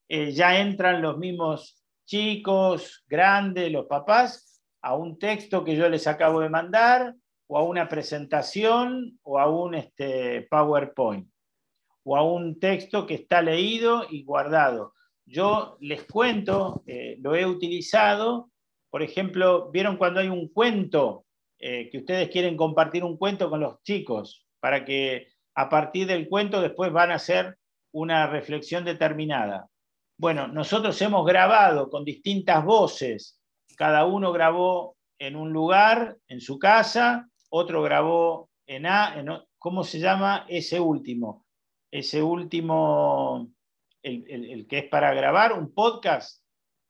ya entran los mismos chicos, grandes, los papás, a un texto que yo les acabo de mandar, o a una presentación, o a un PowerPoint, o a un texto que está leído y guardado. Yo les cuento, lo he utilizado, por ejemplo, ¿vieron cuando hay un cuento, que ustedes quieren compartir un cuento con los chicos, para que a partir del cuento después van a hacer una reflexión determinada? Bueno, nosotros hemos grabado con distintas voces, cada uno grabó en un lugar, en su casa, otro grabó ¿cómo se llama ese último? Ese último, el que es para grabar, un podcast,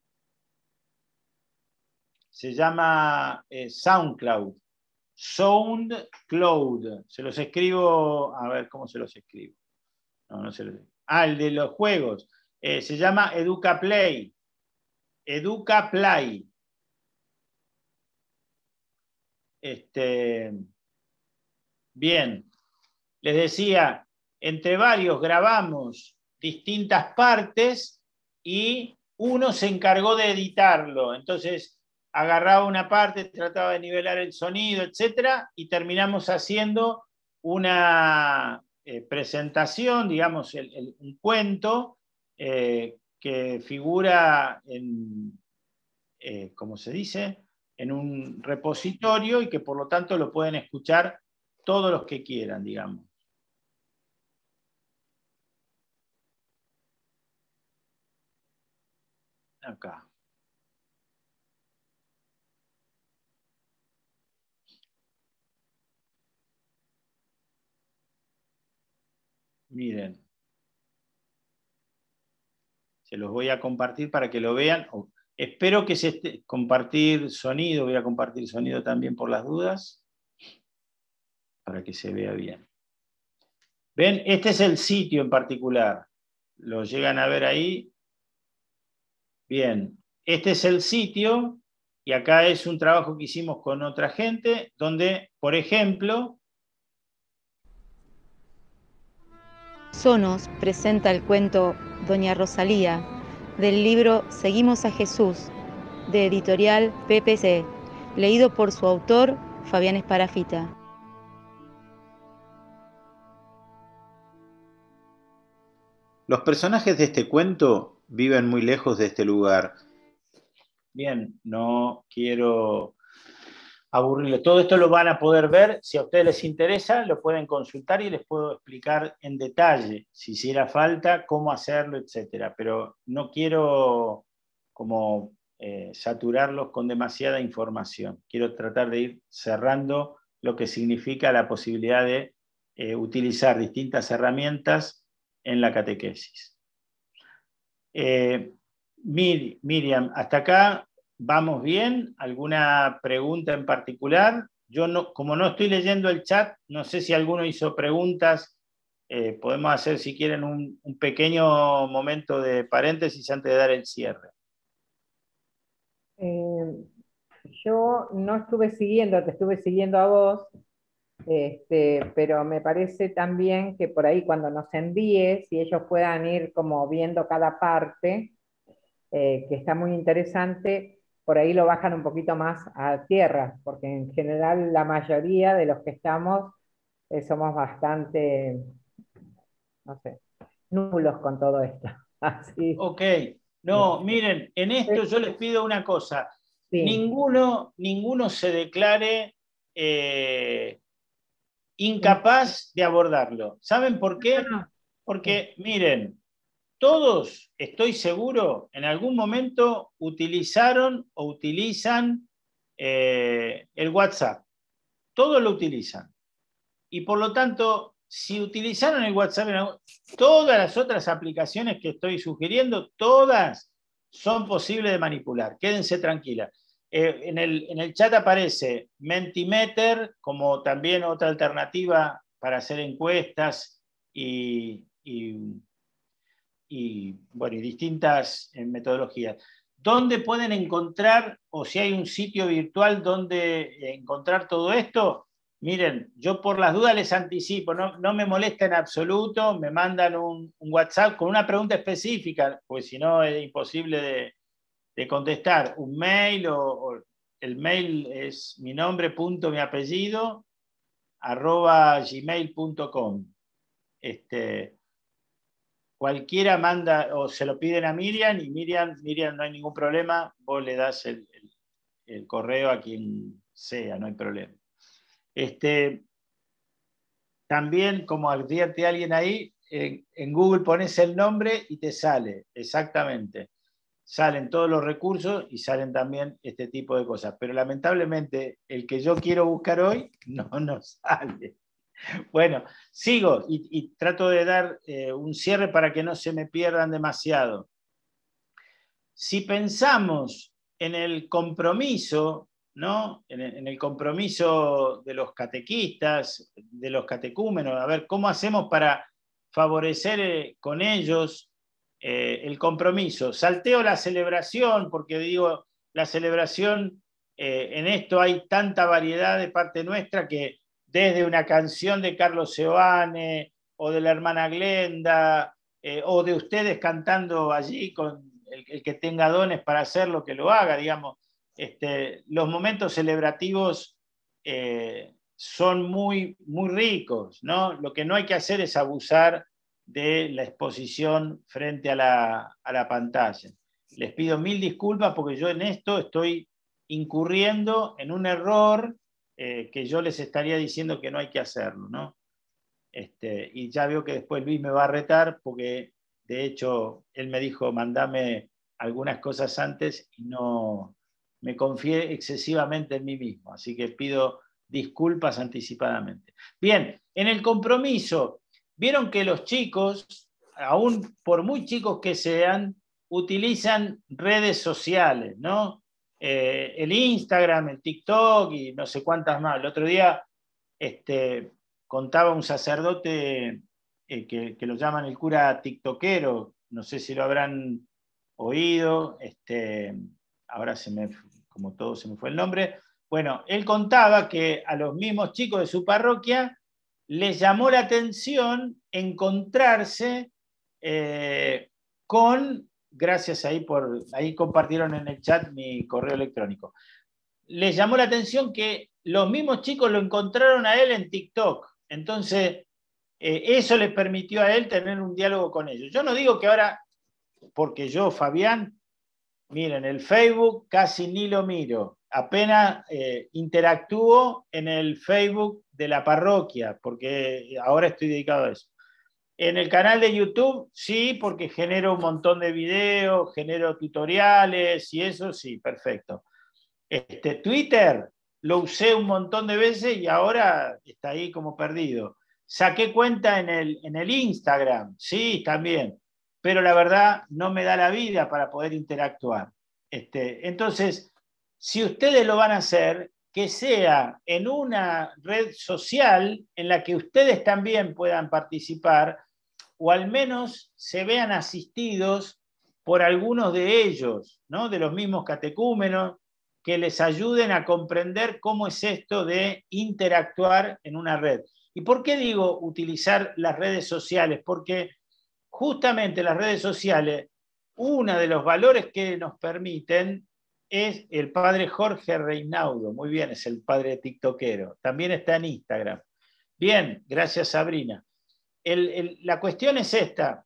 se llama SoundCloud. SoundCloud. Se los escribo, a ver cómo se los escribo. No se los escribo. El de los juegos. Se llama EducaPlay. EducaPlay. Bien. Les decía, entre varios grabamos distintas partes y uno se encargó de editarlo. Entonces, agarraba una parte, trataba de nivelar el sonido, etc. Y terminamos haciendo una presentación, digamos, un cuento que figura en, ¿cómo se dice?, en un repositorio y que por lo tanto lo pueden escuchar todos los que quieran, digamos. Acá. Miren. Se los voy a compartir para que lo vean. Espero que compartir sonido. Voy a compartir sonido también por las dudas, para que se vea bien. ¿Ven? Este es el sitio en particular. ¿Lo llegan a ver ahí? Bien. Este es el sitio, y acá es un trabajo que hicimos con otra gente, donde, por ejemplo... Sonos presenta el cuento Doña Rosalía, del libro Seguimos a Jesús, de editorial PPC, leído por su autor, Fabián Esparafita. Los personajes de este cuento viven muy lejos de este lugar. Bien, no quiero aburrirles. Todo esto lo van a poder ver. Si a ustedes les interesa, lo pueden consultar y les puedo explicar en detalle, si hiciera falta, cómo hacerlo, etc. Pero no quiero como saturarlos con demasiada información. Quiero tratar de ir cerrando lo que significa la posibilidad de utilizar distintas herramientas en la catequesis. Miriam, hasta acá vamos bien. ¿Alguna pregunta en particular? Yo no, como no estoy leyendo el chat, no sé si alguno hizo preguntas. Podemos hacer, si quieren, un pequeño momento de paréntesis antes de dar el cierre. Yo no estuve siguiendo, te estuve siguiendo a vos, pero me parece también que por ahí cuando nos envíes y ellos puedan ir como viendo cada parte, que está muy interesante, por ahí lo bajan un poquito más a tierra, porque en general la mayoría de los que estamos somos bastante, no sé, nulos con todo esto. Así. Ok, no, miren, en esto yo les pido una cosa. Sí. Ninguno se declare incapaz de abordarlo. ¿Saben por qué? Porque, miren, todos, estoy seguro, en algún momento utilizaron o utilizan el WhatsApp. Todos lo utilizan. Y por lo tanto, si utilizaron el WhatsApp, todas las otras aplicaciones que estoy sugiriendo, todas son posibles de manipular. Quédense tranquilas. En el chat aparece Mentimeter como también otra alternativa para hacer encuestas y distintas metodologías. ¿Dónde pueden encontrar, o si hay un sitio virtual donde encontrar todo esto? Miren, yo por las dudas les anticipo, no me molesta en absoluto, me mandan un WhatsApp con una pregunta específica, porque si no es imposible de contestar. Un mail o el mail es mi nombre, punto, mi apellido, @gmail.com. Cualquiera manda o se lo piden a Miriam, y Miriam, no hay ningún problema, vos le das el correo a quien sea, no hay problema. También, como advierte alguien ahí, en Google pones el nombre y te sale, exactamente. Salen todos los recursos y salen también este tipo de cosas. Pero lamentablemente el que yo quiero buscar hoy no nos sale. Bueno, sigo y trato de dar un cierre para que no se me pierdan demasiado. Si pensamos en el compromiso, ¿no? En el compromiso de los catequistas, de los catecúmenos, a ver cómo hacemos para favorecer con ellos el compromiso. Salteo la celebración, porque digo, la celebración, en esto hay tanta variedad de parte nuestra que desde una canción de Carlos Seoane, o de la hermana Glenda, o de ustedes cantando allí con el que tenga dones para hacerlo, que lo haga, digamos. Los momentos celebrativos son muy, muy ricos, ¿no? Lo que no hay que hacer es abusar de la exposición frente a la pantalla. Les pido 1000 disculpas porque yo en esto estoy incurriendo en un error que yo les estaría diciendo que no hay que hacerlo, ¿no? Y ya veo que después Luis me va a retar porque, de hecho, él me dijo, mandame algunas cosas antes y no me confié excesivamente en mí mismo. Así que pido disculpas anticipadamente. Bien, en el compromiso, vieron que los chicos, aún por muy chicos que sean, utilizan redes sociales, ¿no? El Instagram, el TikTok y no sé cuántas más. El otro día contaba un sacerdote que lo llaman el cura tiktokero, no sé si lo habrán oído, ahora como todo se me fue el nombre. Bueno, él contaba que a los mismos chicos de su parroquia les llamó la atención encontrarse con, gracias ahí compartieron en el chat mi correo electrónico, les llamó la atención que los mismos chicos lo encontraron a él en TikTok. Entonces, eso les permitió a él tener un diálogo con ellos. Yo no digo que ahora, porque yo, Fabián, miren, el Facebook casi ni lo miro. Apenas interactúo en el Facebook de la parroquia, porque ahora estoy dedicado a eso. En el canal de YouTube, sí, porque genero un montón de videos, genero tutoriales y eso, sí, perfecto. Twitter lo usé un montón de veces y ahora está ahí como perdido. Saqué cuenta en el Instagram, sí, también, pero la verdad no me da la vida para poder interactuar. Entonces, si ustedes lo van a hacer, que sea en una red social en la que ustedes también puedan participar, o al menos se vean asistidos por algunos de ellos, ¿no? De los mismos catecúmenos, que les ayuden a comprender cómo es esto de interactuar en una red. ¿Y por qué digo utilizar las redes sociales? Porque justamente las redes sociales, uno de los valores que nos permiten es el padre Jorge Reinaudo. Muy bien, es el padre tiktokero. También está en Instagram. Bien, gracias Sabrina. La cuestión es esta,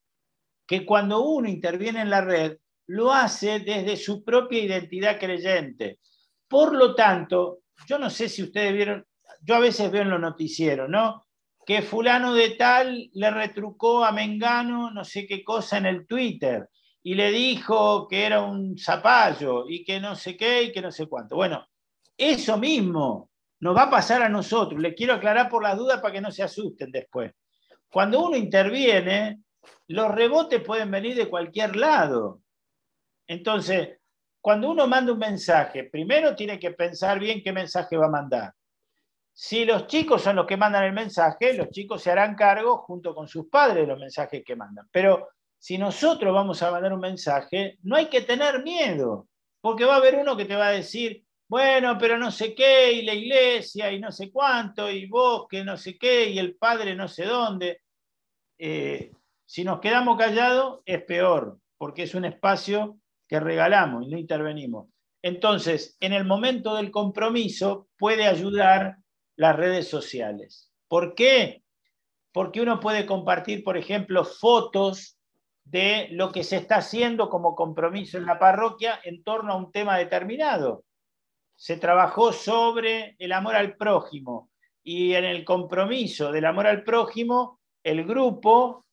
que cuando uno interviene en la red, lo hace desde su propia identidad creyente. Por lo tanto, yo no sé si ustedes vieron, yo a veces veo en los noticieros, ¿no? Que fulano de tal le retrucó a Mengano no sé qué cosa en el Twitter y le dijo que era un zapallo y que no sé qué y que no sé cuánto. Bueno, eso mismo nos va a pasar a nosotros. Les quiero aclarar por las dudas para que no se asusten después. Cuando uno interviene, los rebotes pueden venir de cualquier lado. Entonces, cuando uno manda un mensaje, primero tiene que pensar bien qué mensaje va a mandar. Si los chicos son los que mandan el mensaje, los chicos se harán cargo junto con sus padres de los mensajes que mandan. Pero si nosotros vamos a mandar un mensaje, no hay que tener miedo, porque va a haber uno que te va a decir, bueno, pero no sé qué, y la iglesia, y no sé cuánto, y vos que no sé qué, y el padre no sé dónde. Si nos quedamos callados es peor, porque es un espacio que regalamos y no intervenimos. Entonces, en el momento del compromiso puede ayudar las redes sociales. ¿Por qué? Porque uno puede compartir, por ejemplo, fotos de lo que se está haciendo como compromiso en la parroquia en torno a un tema determinado. Se trabajó sobre el amor al prójimo y en el compromiso del amor al prójimo, el grupo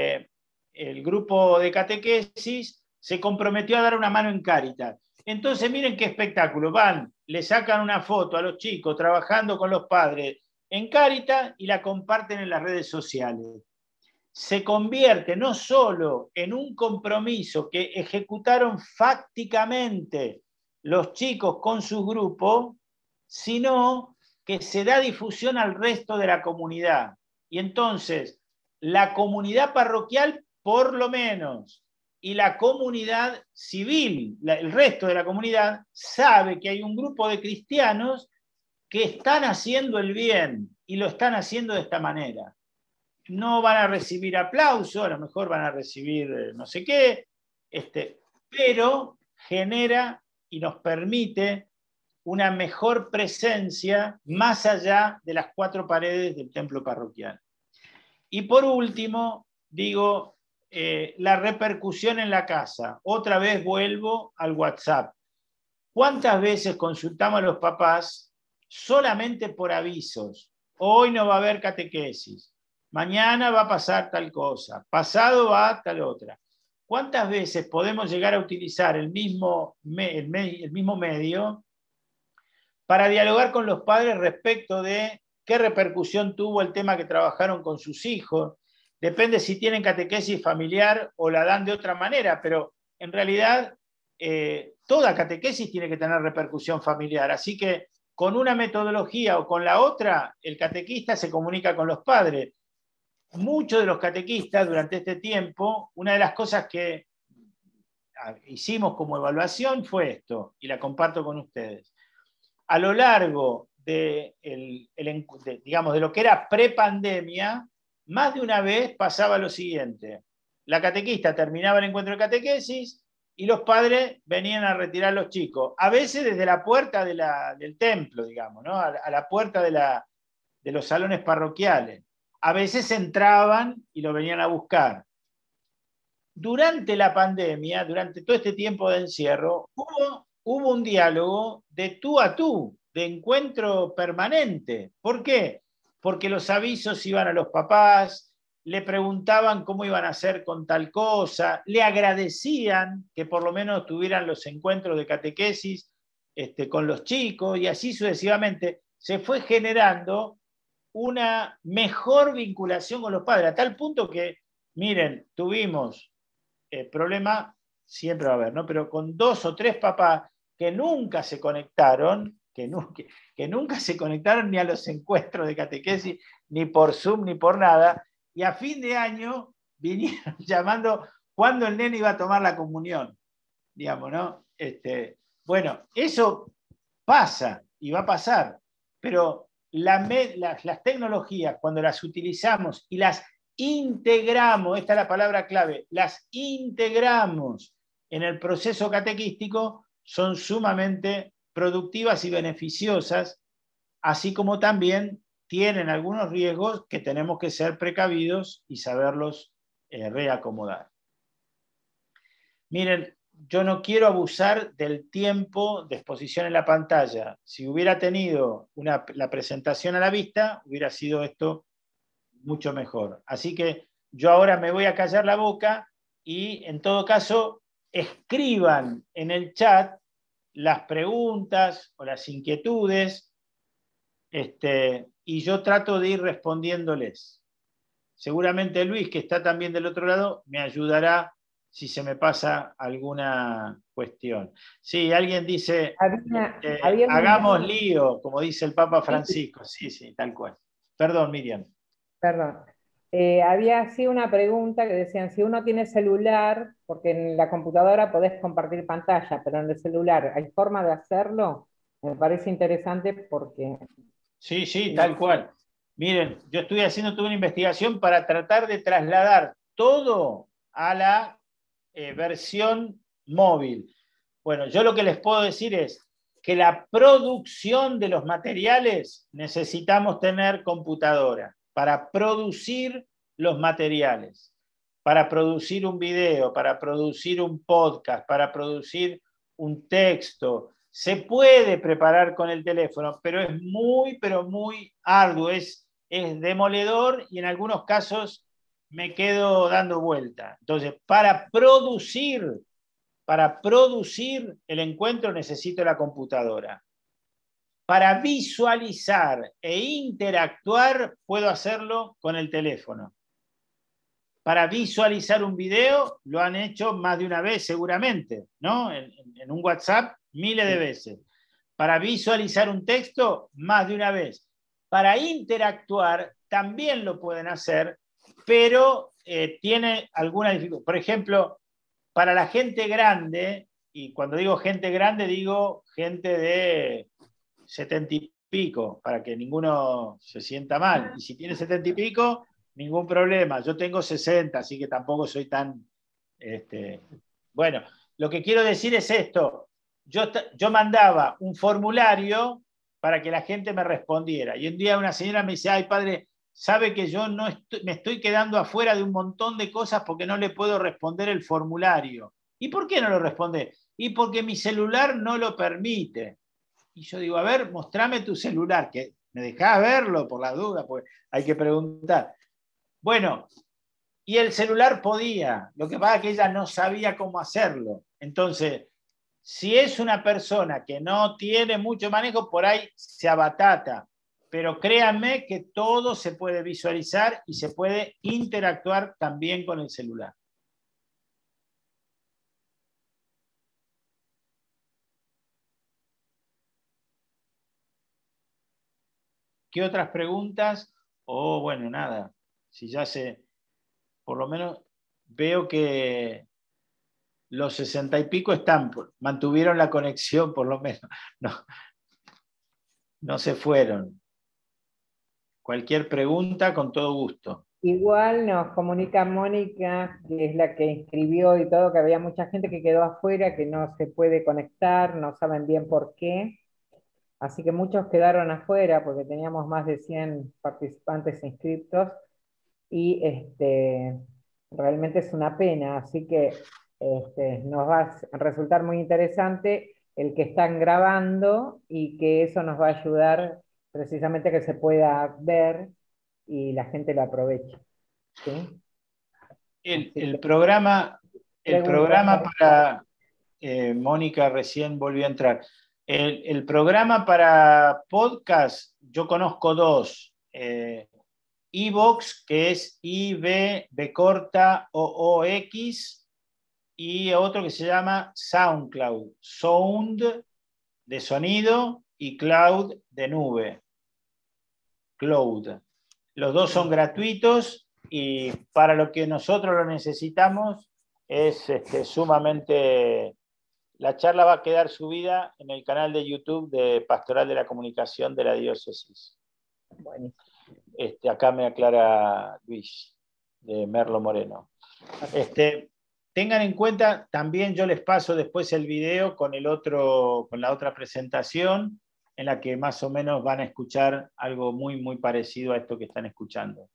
de catequesis se comprometió a dar una mano en Cáritas. Entonces, miren qué espectáculo. Van, le sacan una foto a los chicos trabajando con los padres en Cáritas y la comparten en las redes sociales. Se convierte no solo en un compromiso que ejecutaron fácticamente los chicos con sus grupos, sino que se da difusión al resto de la comunidad. Y entonces, la comunidad parroquial, por lo menos, y la comunidad civil, el resto de la comunidad, sabe que hay un grupo de cristianos que están haciendo el bien y lo están haciendo de esta manera. No van a recibir aplauso, a lo mejor van a recibir no sé qué, pero genera y nos permite una mejor presencia más allá de las 4 paredes del templo parroquial. Y por último, digo, la repercusión en la casa. Otra vez vuelvo al WhatsApp. ¿Cuántas veces consultamos a los papás solamente por avisos? Hoy no va a haber catequesis. Mañana va a pasar tal cosa, pasado va tal otra. ¿Cuántas veces podemos llegar a utilizar el mismo medio para dialogar con los padres respecto de qué repercusión tuvo el tema que trabajaron con sus hijos? Depende si tienen catequesis familiar o la dan de otra manera, pero en realidad toda catequesis tiene que tener repercusión familiar. Así que con una metodología o con la otra, el catequista se comunica con los padres. Muchos de los catequistas durante este tiempo, una de las cosas que hicimos como evaluación fue esto, y la comparto con ustedes. A lo largo de lo que era prepandemia, más de una vez pasaba lo siguiente. La catequista terminaba el encuentro de catequesis y los padres venían a retirar a los chicos, a veces desde la puerta del templo, digamos, ¿no? a la puerta de los salones parroquiales. A veces entraban y lo venían a buscar. Durante la pandemia, durante todo este tiempo de encierro, hubo un diálogo de tú a tú, de encuentro permanente. ¿Por qué? Porque los avisos iban a los papás, le preguntaban cómo iban a hacer con tal cosa, le agradecían que por lo menos tuvieran los encuentros de catequesis con los chicos, y así sucesivamente se fue generando una mejor vinculación con los padres, a tal punto que, miren, tuvimos problema, siempre va a haber, ¿no? Pero con 2 o 3 papás que nunca se conectaron, que nunca se conectaron ni a los encuentros de catequesis, ni por Zoom, ni por nada, y a fin de año vinieron llamando cuándo el nene iba a tomar la comunión, digamos, ¿no? Bueno, eso pasa y va a pasar, pero las tecnologías, cuando las utilizamos y las integramos, esta es la palabra clave, las integramos en el proceso catequístico, son sumamente productivas y beneficiosas, así como también tienen algunos riesgos que tenemos que ser precavidos y saberlos reacomodar. Miren, yo no quiero abusar del tiempo de exposición en la pantalla. Si hubiera tenido la presentación a la vista, hubiera sido esto mucho mejor. Así que yo ahora me voy a callar la boca y, en todo caso, escriban en el chat las preguntas o las inquietudes, y yo trato de ir respondiéndoles. Seguramente Luis, que está también del otro lado, me ayudará si se me pasa alguna cuestión. Sí, alguien dice, hagamos lío, como dice el Papa Francisco. Sí, sí, tal cual. Perdón, Miriam. Perdón. Había así una pregunta que decían, si uno tiene celular, porque en la computadora podés compartir pantalla, pero en el celular, ¿hay forma de hacerlo? Me parece interesante porque... Sí, sí, tal cual. Miren, yo estuve haciendo toda una investigación para tratar de trasladar todo a la versión móvil. Bueno, yo lo que les puedo decir es que la producción de los materiales necesitamos tener computadora para producir los materiales, para producir un video, para producir un podcast, para producir un texto. Se puede preparar con el teléfono, pero es muy, pero muy arduo, es demoledor y en algunos casos me quedo dando vuelta. Entonces, para producir el encuentro necesito la computadora. Para visualizar e interactuar puedo hacerlo con el teléfono. Para visualizar un video lo han hecho más de una vez seguramente, ¿no? En un WhatsApp miles de veces. Para visualizar un texto más de una vez. Para interactuar también lo pueden hacer, pero tiene alguna dificultad. Por ejemplo, para la gente grande, y cuando digo gente grande digo gente de 70 y pico, para que ninguno se sienta mal. Y si tiene 70 y pico, ningún problema. Yo tengo 60, así que tampoco soy tan... Bueno, lo que quiero decir es esto. Yo mandaba un formulario para que la gente me respondiera. Y un día una señora me dice, ay padre, sabe que yo me estoy quedando afuera de un montón de cosas porque no le puedo responder el formulario. ¿Y por qué no lo responde? Y porque mi celular no lo permite. Y yo digo, a ver, mostrame tu celular, que me dejás verlo por la duda, pues hay que preguntar. Bueno, y el celular podía, lo que pasa es que ella no sabía cómo hacerlo. Entonces, si es una persona que no tiene mucho manejo, por ahí se abatata. Pero créanme que todo se puede visualizar y se puede interactuar también con el celular. ¿Qué otras preguntas? Bueno, nada. Si ya por lo menos veo que los 60 y pico mantuvieron la conexión, por lo menos. No se fueron. Cualquier pregunta, con todo gusto. Igual nos comunica Mónica, que es la que inscribió y todo, que había mucha gente que quedó afuera, que no se puede conectar, no saben bien por qué. Así que muchos quedaron afuera porque teníamos más de 100 participantes inscritos y realmente es una pena. Así que nos va a resultar muy interesante el que están grabando y que eso nos va a ayudar precisamente a que se pueda ver y la gente lo aproveche. ¿Sí? El programa para... Mónica recién volvió a entrar. El programa para podcast, yo conozco dos. iVoox, que es IVB-OOX, y otro que se llama SoundCloud. Sound de sonido y cloud de nube. Cloud. Los dos son gratuitos y para lo que nosotros lo necesitamos es sumamente... La charla va a quedar subida en el canal de YouTube de Pastoral de la Comunicación de la Diócesis. Bueno. Acá me aclara Luis, de Merlo Moreno. Tengan en cuenta, también yo les paso después el video con la otra presentación, en la que más o menos van a escuchar algo muy, muy parecido a esto que están escuchando.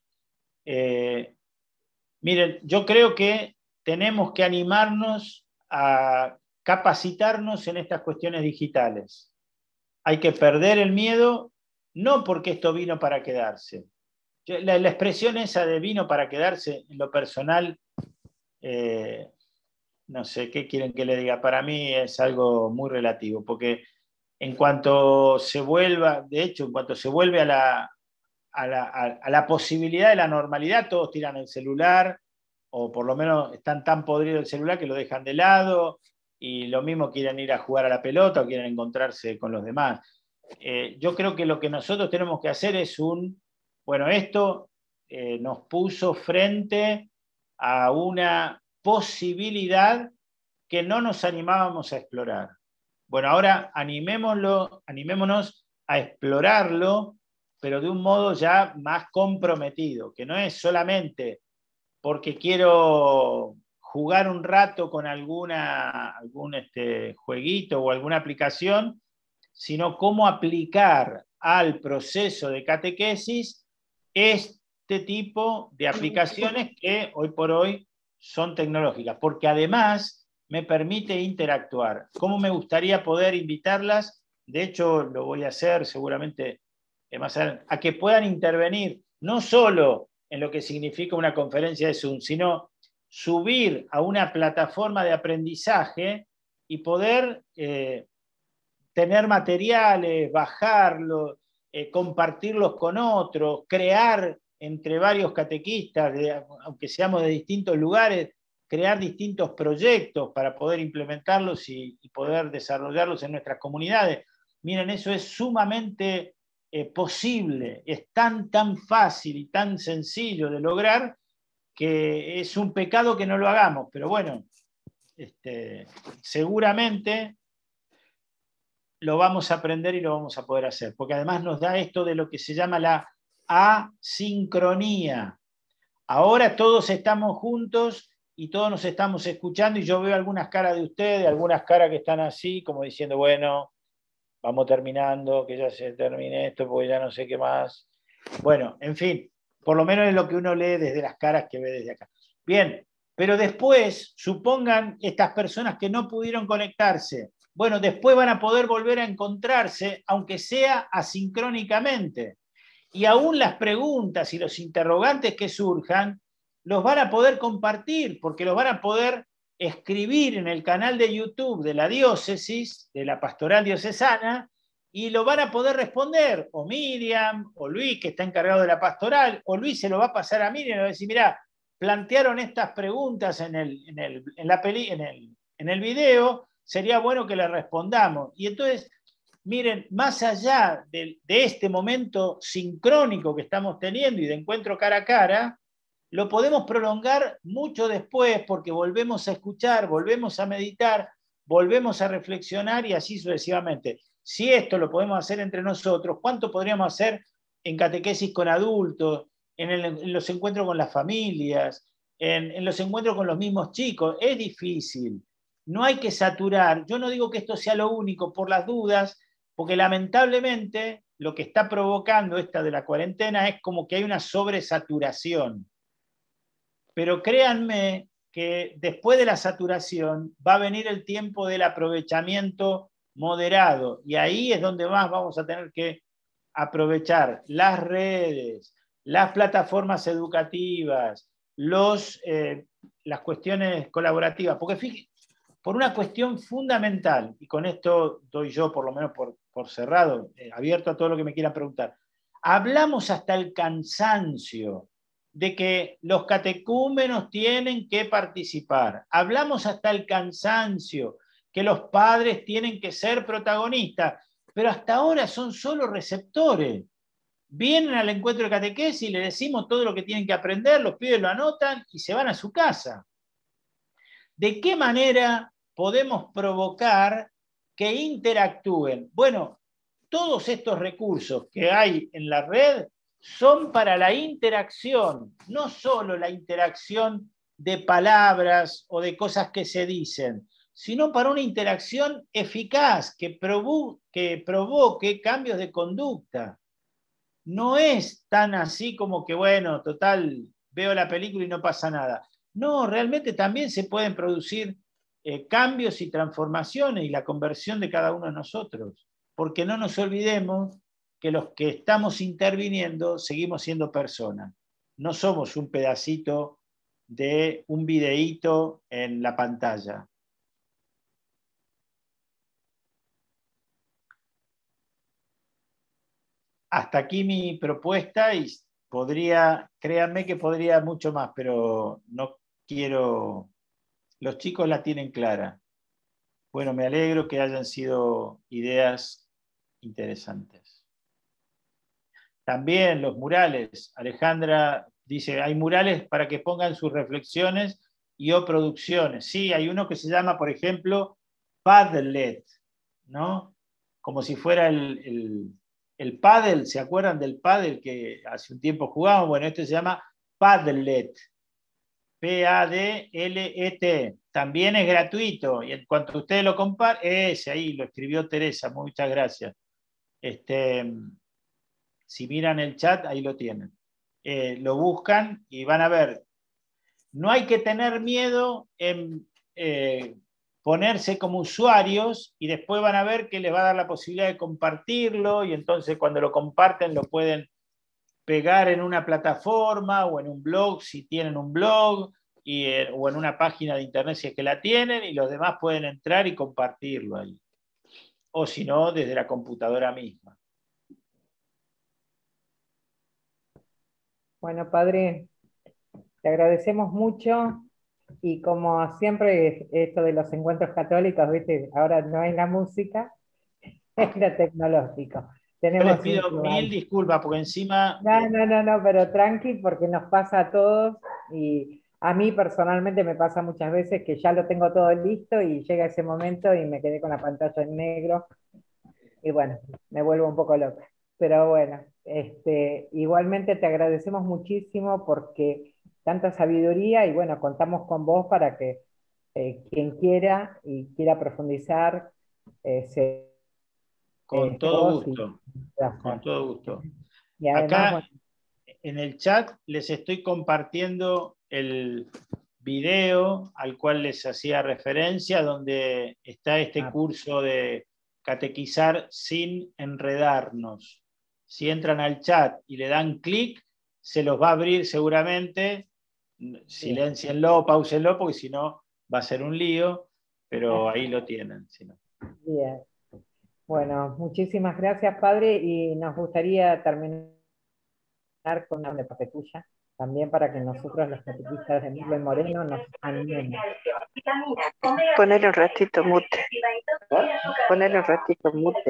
Miren, yo creo que tenemos que animarnos a capacitarnos en estas cuestiones digitales. Hay que perder el miedo, no porque esto vino para quedarse. La expresión esa de vino para quedarse, en lo personal, no sé, ¿qué quieren que le diga? Para mí es algo muy relativo, porque en cuanto se vuelva, de hecho, en cuanto se vuelve a la posibilidad de la normalidad, todos tiran el celular, o por lo menos están tan podridos el celular que lo dejan de lado, y lo mismo quieren ir a jugar a la pelota o quieren encontrarse con los demás. Yo creo que lo que nosotros tenemos que hacer es esto nos puso frente a una posibilidad que no nos animábamos a explorar. Bueno, ahora animémonos a explorarlo, pero de un modo ya más comprometido, que no es solamente porque quiero jugar un rato con algún jueguito o alguna aplicación, sino cómo aplicar al proceso de catequesis este tipo de aplicaciones que hoy por hoy son tecnológicas, porque además me permite interactuar. ¿Cómo me gustaría poder invitarlas? De hecho, lo voy a hacer seguramente más adelante, a que puedan intervenir, no solo en lo que significa una conferencia de Zoom, sino subir a una plataforma de aprendizaje y poder tener materiales, bajarlos, compartirlos con otros, crear entre varios catequistas, aunque seamos de distintos lugares, crear distintos proyectos para poder implementarlos y poder desarrollarlos en nuestras comunidades. Miren, eso es sumamente posible, es tan fácil y tan sencillo de lograr que es un pecado que no lo hagamos, pero bueno, seguramente lo vamos a aprender y lo vamos a poder hacer, porque además nos da esto de lo que se llama la asincronía. Ahora todos estamos juntos y todos nos estamos escuchando y yo veo algunas caras de ustedes, algunas caras que están así, como diciendo, bueno, vamos terminando, que ya se termine esto, porque ya no sé qué más. Bueno, en fin, por lo menos es lo que uno lee desde las caras que ve desde acá. Bien, pero después, supongan estas personas que no pudieron conectarse, bueno, después van a poder volver a encontrarse, aunque sea asincrónicamente. Y aún las preguntas y los interrogantes que surjan, los van a poder compartir, porque los van a poder escribir en el canal de YouTube de la diócesis, de la pastoral diocesana, y lo van a poder responder, o Miriam, o Luis, que está encargado de la pastoral, o Luis se lo va a pasar a Miriam y va a decir, mirá, plantearon estas preguntas en el video, sería bueno que le respondamos. Y entonces, miren, más allá de este momento sincrónico que estamos teniendo y de encuentro cara a cara, lo podemos prolongar mucho después porque volvemos a escuchar, volvemos a meditar, volvemos a reflexionar y así sucesivamente. Si esto lo podemos hacer entre nosotros, ¿cuánto podríamos hacer en catequesis con adultos, en los encuentros con las familias, en los encuentros con los mismos chicos? Es difícil. No hay que saturar. Yo no digo que esto sea lo único por las dudas, porque lamentablemente lo que está provocando esta de la cuarentena es como que hay una sobresaturación. Pero créanme que después de la saturación va a venir el tiempo del aprovechamiento moderado, y ahí es donde más vamos a tener que aprovechar las redes, las plataformas educativas, las cuestiones colaborativas, porque fíjense, por una cuestión fundamental, y con esto doy yo por lo menos por cerrado, abierto a todo lo que me quieran preguntar, hablamos hasta el cansancio de que los catecúmenos tienen que participar, hablamos hasta el cansancio que los padres tienen que ser protagonistas, pero hasta ahora son solo receptores. Vienen al encuentro de catequesis y le decimos todo lo que tienen que aprender, los pibes lo anotan y se van a su casa. ¿De qué manera podemos provocar que interactúen? Bueno, todos estos recursos que hay en la red son para la interacción, no solo la interacción de palabras o de cosas que se dicen, sino para una interacción eficaz que provoque cambios de conducta. No es tan así como que, bueno, total, veo la película y no pasa nada. No, realmente también se pueden producir cambios y transformaciones y la conversión de cada uno de nosotros, porque no nos olvidemos que los que estamos interviniendo seguimos siendo personas. No somos un pedacito de un videíto en la pantalla. Hasta aquí mi propuesta y créanme que podría mucho más, pero no quiero, los chicos la tienen clara. Bueno, me alegro que hayan sido ideas interesantes. También los murales, Alejandra dice, hay murales para que pongan sus reflexiones y o producciones. Sí, hay uno que se llama, por ejemplo, Padlet. ¿no? Como si fuera el pádel, ¿se acuerdan del pádel que hace un tiempo jugábamos? Bueno, este se llama Padlet, Padlet. También es gratuito, y en cuanto ustedes lo comparten, ese ahí lo escribió Teresa, muchas gracias. Si miran el chat, ahí lo tienen. Lo buscan y van a ver. No hay que tener miedo en ponerse como usuarios, y después van a ver que les va a dar la posibilidad de compartirlo, y entonces cuando lo comparten lo pueden pegar en una plataforma o en un blog si tienen un blog, o en una página de internet si es que la tienen, y los demás pueden entrar y compartirlo ahí. O si no, desde la computadora misma. Bueno, padre, te agradecemos mucho, y como siempre, esto de los encuentros católicos, ¿viste? Ahora no es la música, es lo tecnológico. Yo les Tenemos pido mil disculpas porque encima... No, pero tranqui, porque nos pasa a todos, y a mí personalmente me pasa muchas veces que ya lo tengo todo listo y llega ese momento y me quedé con la pantalla en negro, y bueno, me vuelvo un poco loca. Pero bueno, igualmente te agradecemos muchísimo porque tanta sabiduría, y bueno, contamos con vos para que quien quiera y quiera profundizar, con todo gusto, con todo gusto. Y además, acá en el chat les estoy compartiendo el video al cual les hacía referencia, donde está este curso de catequizar sin enredarnos. Si entran al chat y le dan clic, se los va a abrir seguramente. Siléncienlo, pausenlo, porque si no va a ser un lío, pero ahí lo tienen. Si no. Bien. Bueno, muchísimas gracias, padre, y nos gustaría terminar con una parte tuya, también para que nosotros, los catequistas de Mirlo y Moreno, nos animemos. Poner un ratito mute. Poner un ratito mute.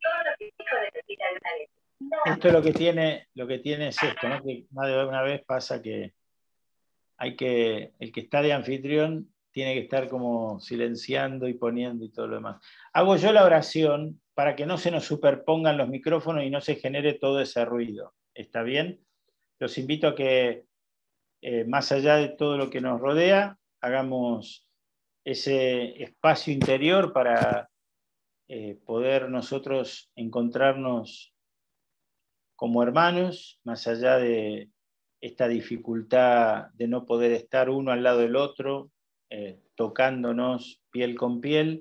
Esto lo que tiene es esto, ¿no? Que más de una vez pasa que el que está de anfitrión tiene que estar como silenciando y poniendo y todo lo demás. Hago yo la oración para que no se nos superpongan los micrófonos y no se genere todo ese ruido. ¿Está bien? Los invito a que, más allá de todo lo que nos rodea, hagamos ese espacio interior para poder nosotros encontrarnos como hermanos, más allá de esta dificultad de no poder estar uno al lado del otro, tocándonos piel con piel.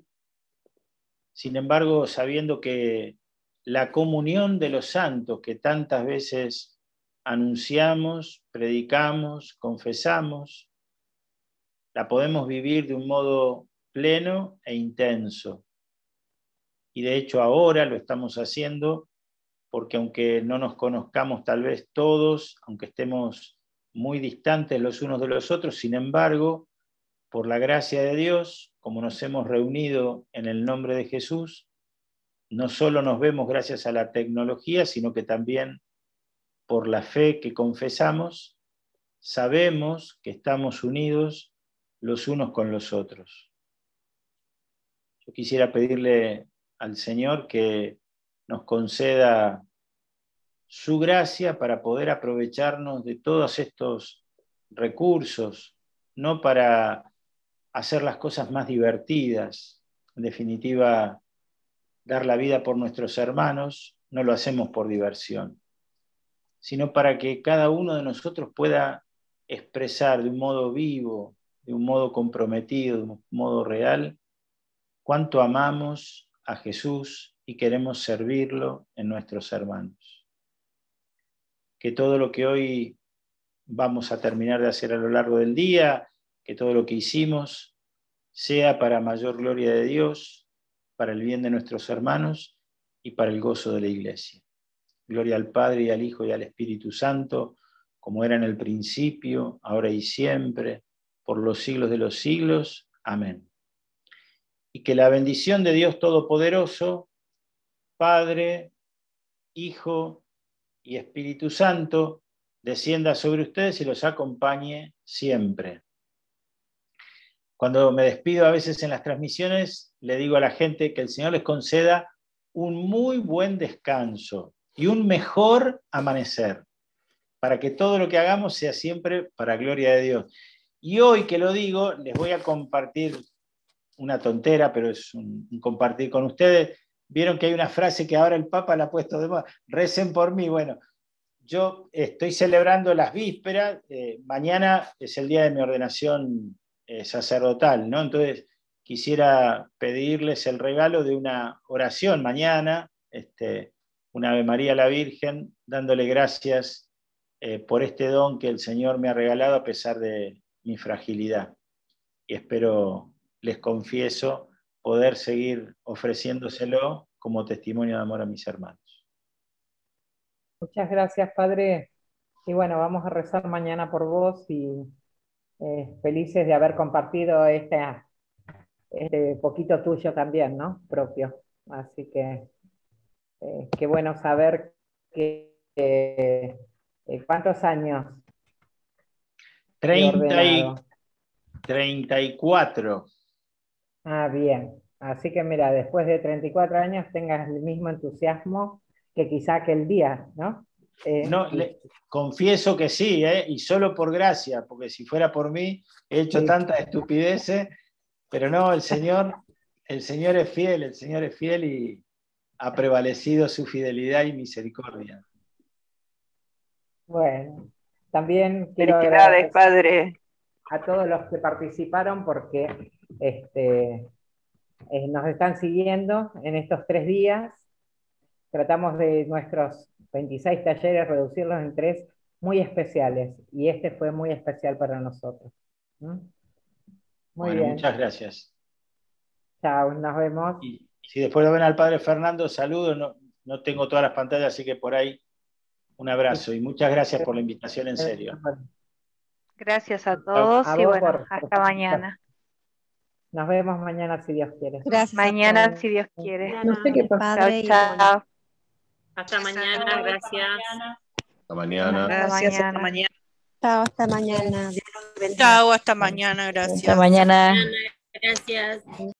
Sin embargo, sabiendo que la comunión de los santos que tantas veces anunciamos, predicamos, confesamos, la podemos vivir de un modo pleno e intenso. Y de hecho ahora lo estamos haciendo porque aunque no nos conozcamos tal vez todos, aunque estemos muy distantes los unos de los otros, sin embargo, por la gracia de Dios, como nos hemos reunido en el nombre de Jesús, no solo nos vemos gracias a la tecnología, sino que también por la fe que confesamos, sabemos que estamos unidos los unos con los otros. Yo quisiera pedirle al Señor que nos conceda su gracia para poder aprovecharnos de todos estos recursos, no para hacer las cosas más divertidas, en definitiva, dar la vida por nuestros hermanos, no lo hacemos por diversión, sino para que cada uno de nosotros pueda expresar de un modo vivo, de un modo comprometido, de un modo real, cuánto amamos a Jesús y queremos servirlo en nuestros hermanos. Que todo lo que hoy vamos a terminar de hacer a lo largo del día, que todo lo que hicimos sea para mayor gloria de Dios, para el bien de nuestros hermanos y para el gozo de la Iglesia. Gloria al Padre y al Hijo y al Espíritu Santo, como era en el principio, ahora y siempre, por los siglos de los siglos. Amén. Y que la bendición de Dios Todopoderoso, Padre, Hijo y Espíritu Santo, descienda sobre ustedes y los acompañe siempre. cuando me despido a veces en las transmisiones, le digo a la gente que el Señor les conceda un muy buen descanso y un mejor amanecer, para que todo lo que hagamos sea siempre para gloria de Dios. Y hoy que lo digo, les voy a compartir una tontera, pero es un compartir con ustedes. Vieron que hay una frase que ahora el Papa la ha puesto de moda, recen por mí. Bueno, yo estoy celebrando las vísperas, mañana es el día de mi ordenación sacerdotal, ¿no? Entonces quisiera pedirles el regalo de una oración mañana, una Ave María a la Virgen, dándole gracias por este don que el Señor me ha regalado a pesar de mi fragilidad. Y espero, les confieso, poder seguir ofreciéndoselo como testimonio de amor a mis hermanos. Muchas gracias, Padre. Y bueno, vamos a rezar mañana por vos y felices de haber compartido este poquito tuyo también, ¿no? Propio. Así que qué bueno saber que ¿cuántos años? 34. Ah, bien. Así que mira, después de 34 años tengas el mismo entusiasmo que quizá aquel día, ¿no? No, confieso que sí, y solo por gracia, porque si fuera por mí he hecho tantas estupideces, pero no, el Señor es fiel y ha prevalecido su fidelidad y misericordia. Bueno, también quiero Felicidades, Padre. A todos los que participaron porque nos están siguiendo en estos 3 días. Tratamos de nuestros 26 talleres reducirlos en 3 muy especiales, y este fue muy especial para nosotros. Muy bien. Muchas gracias. Chao, nos vemos. Y si después lo ven al Padre Fernando, saludo, no tengo todas las pantallas, así que por ahí un abrazo y muchas gracias por la invitación, en serio. Gracias a todos y bueno, hasta mañana. Nos vemos mañana si Dios quiere. Gracias. Mañana si Dios quiere. No sé qué pasa. Chao. Hasta mañana, gracias. Hasta mañana. Gracias, hasta mañana. Chao, hasta mañana. Chao, hasta mañana, gracias. Hasta mañana. Gracias.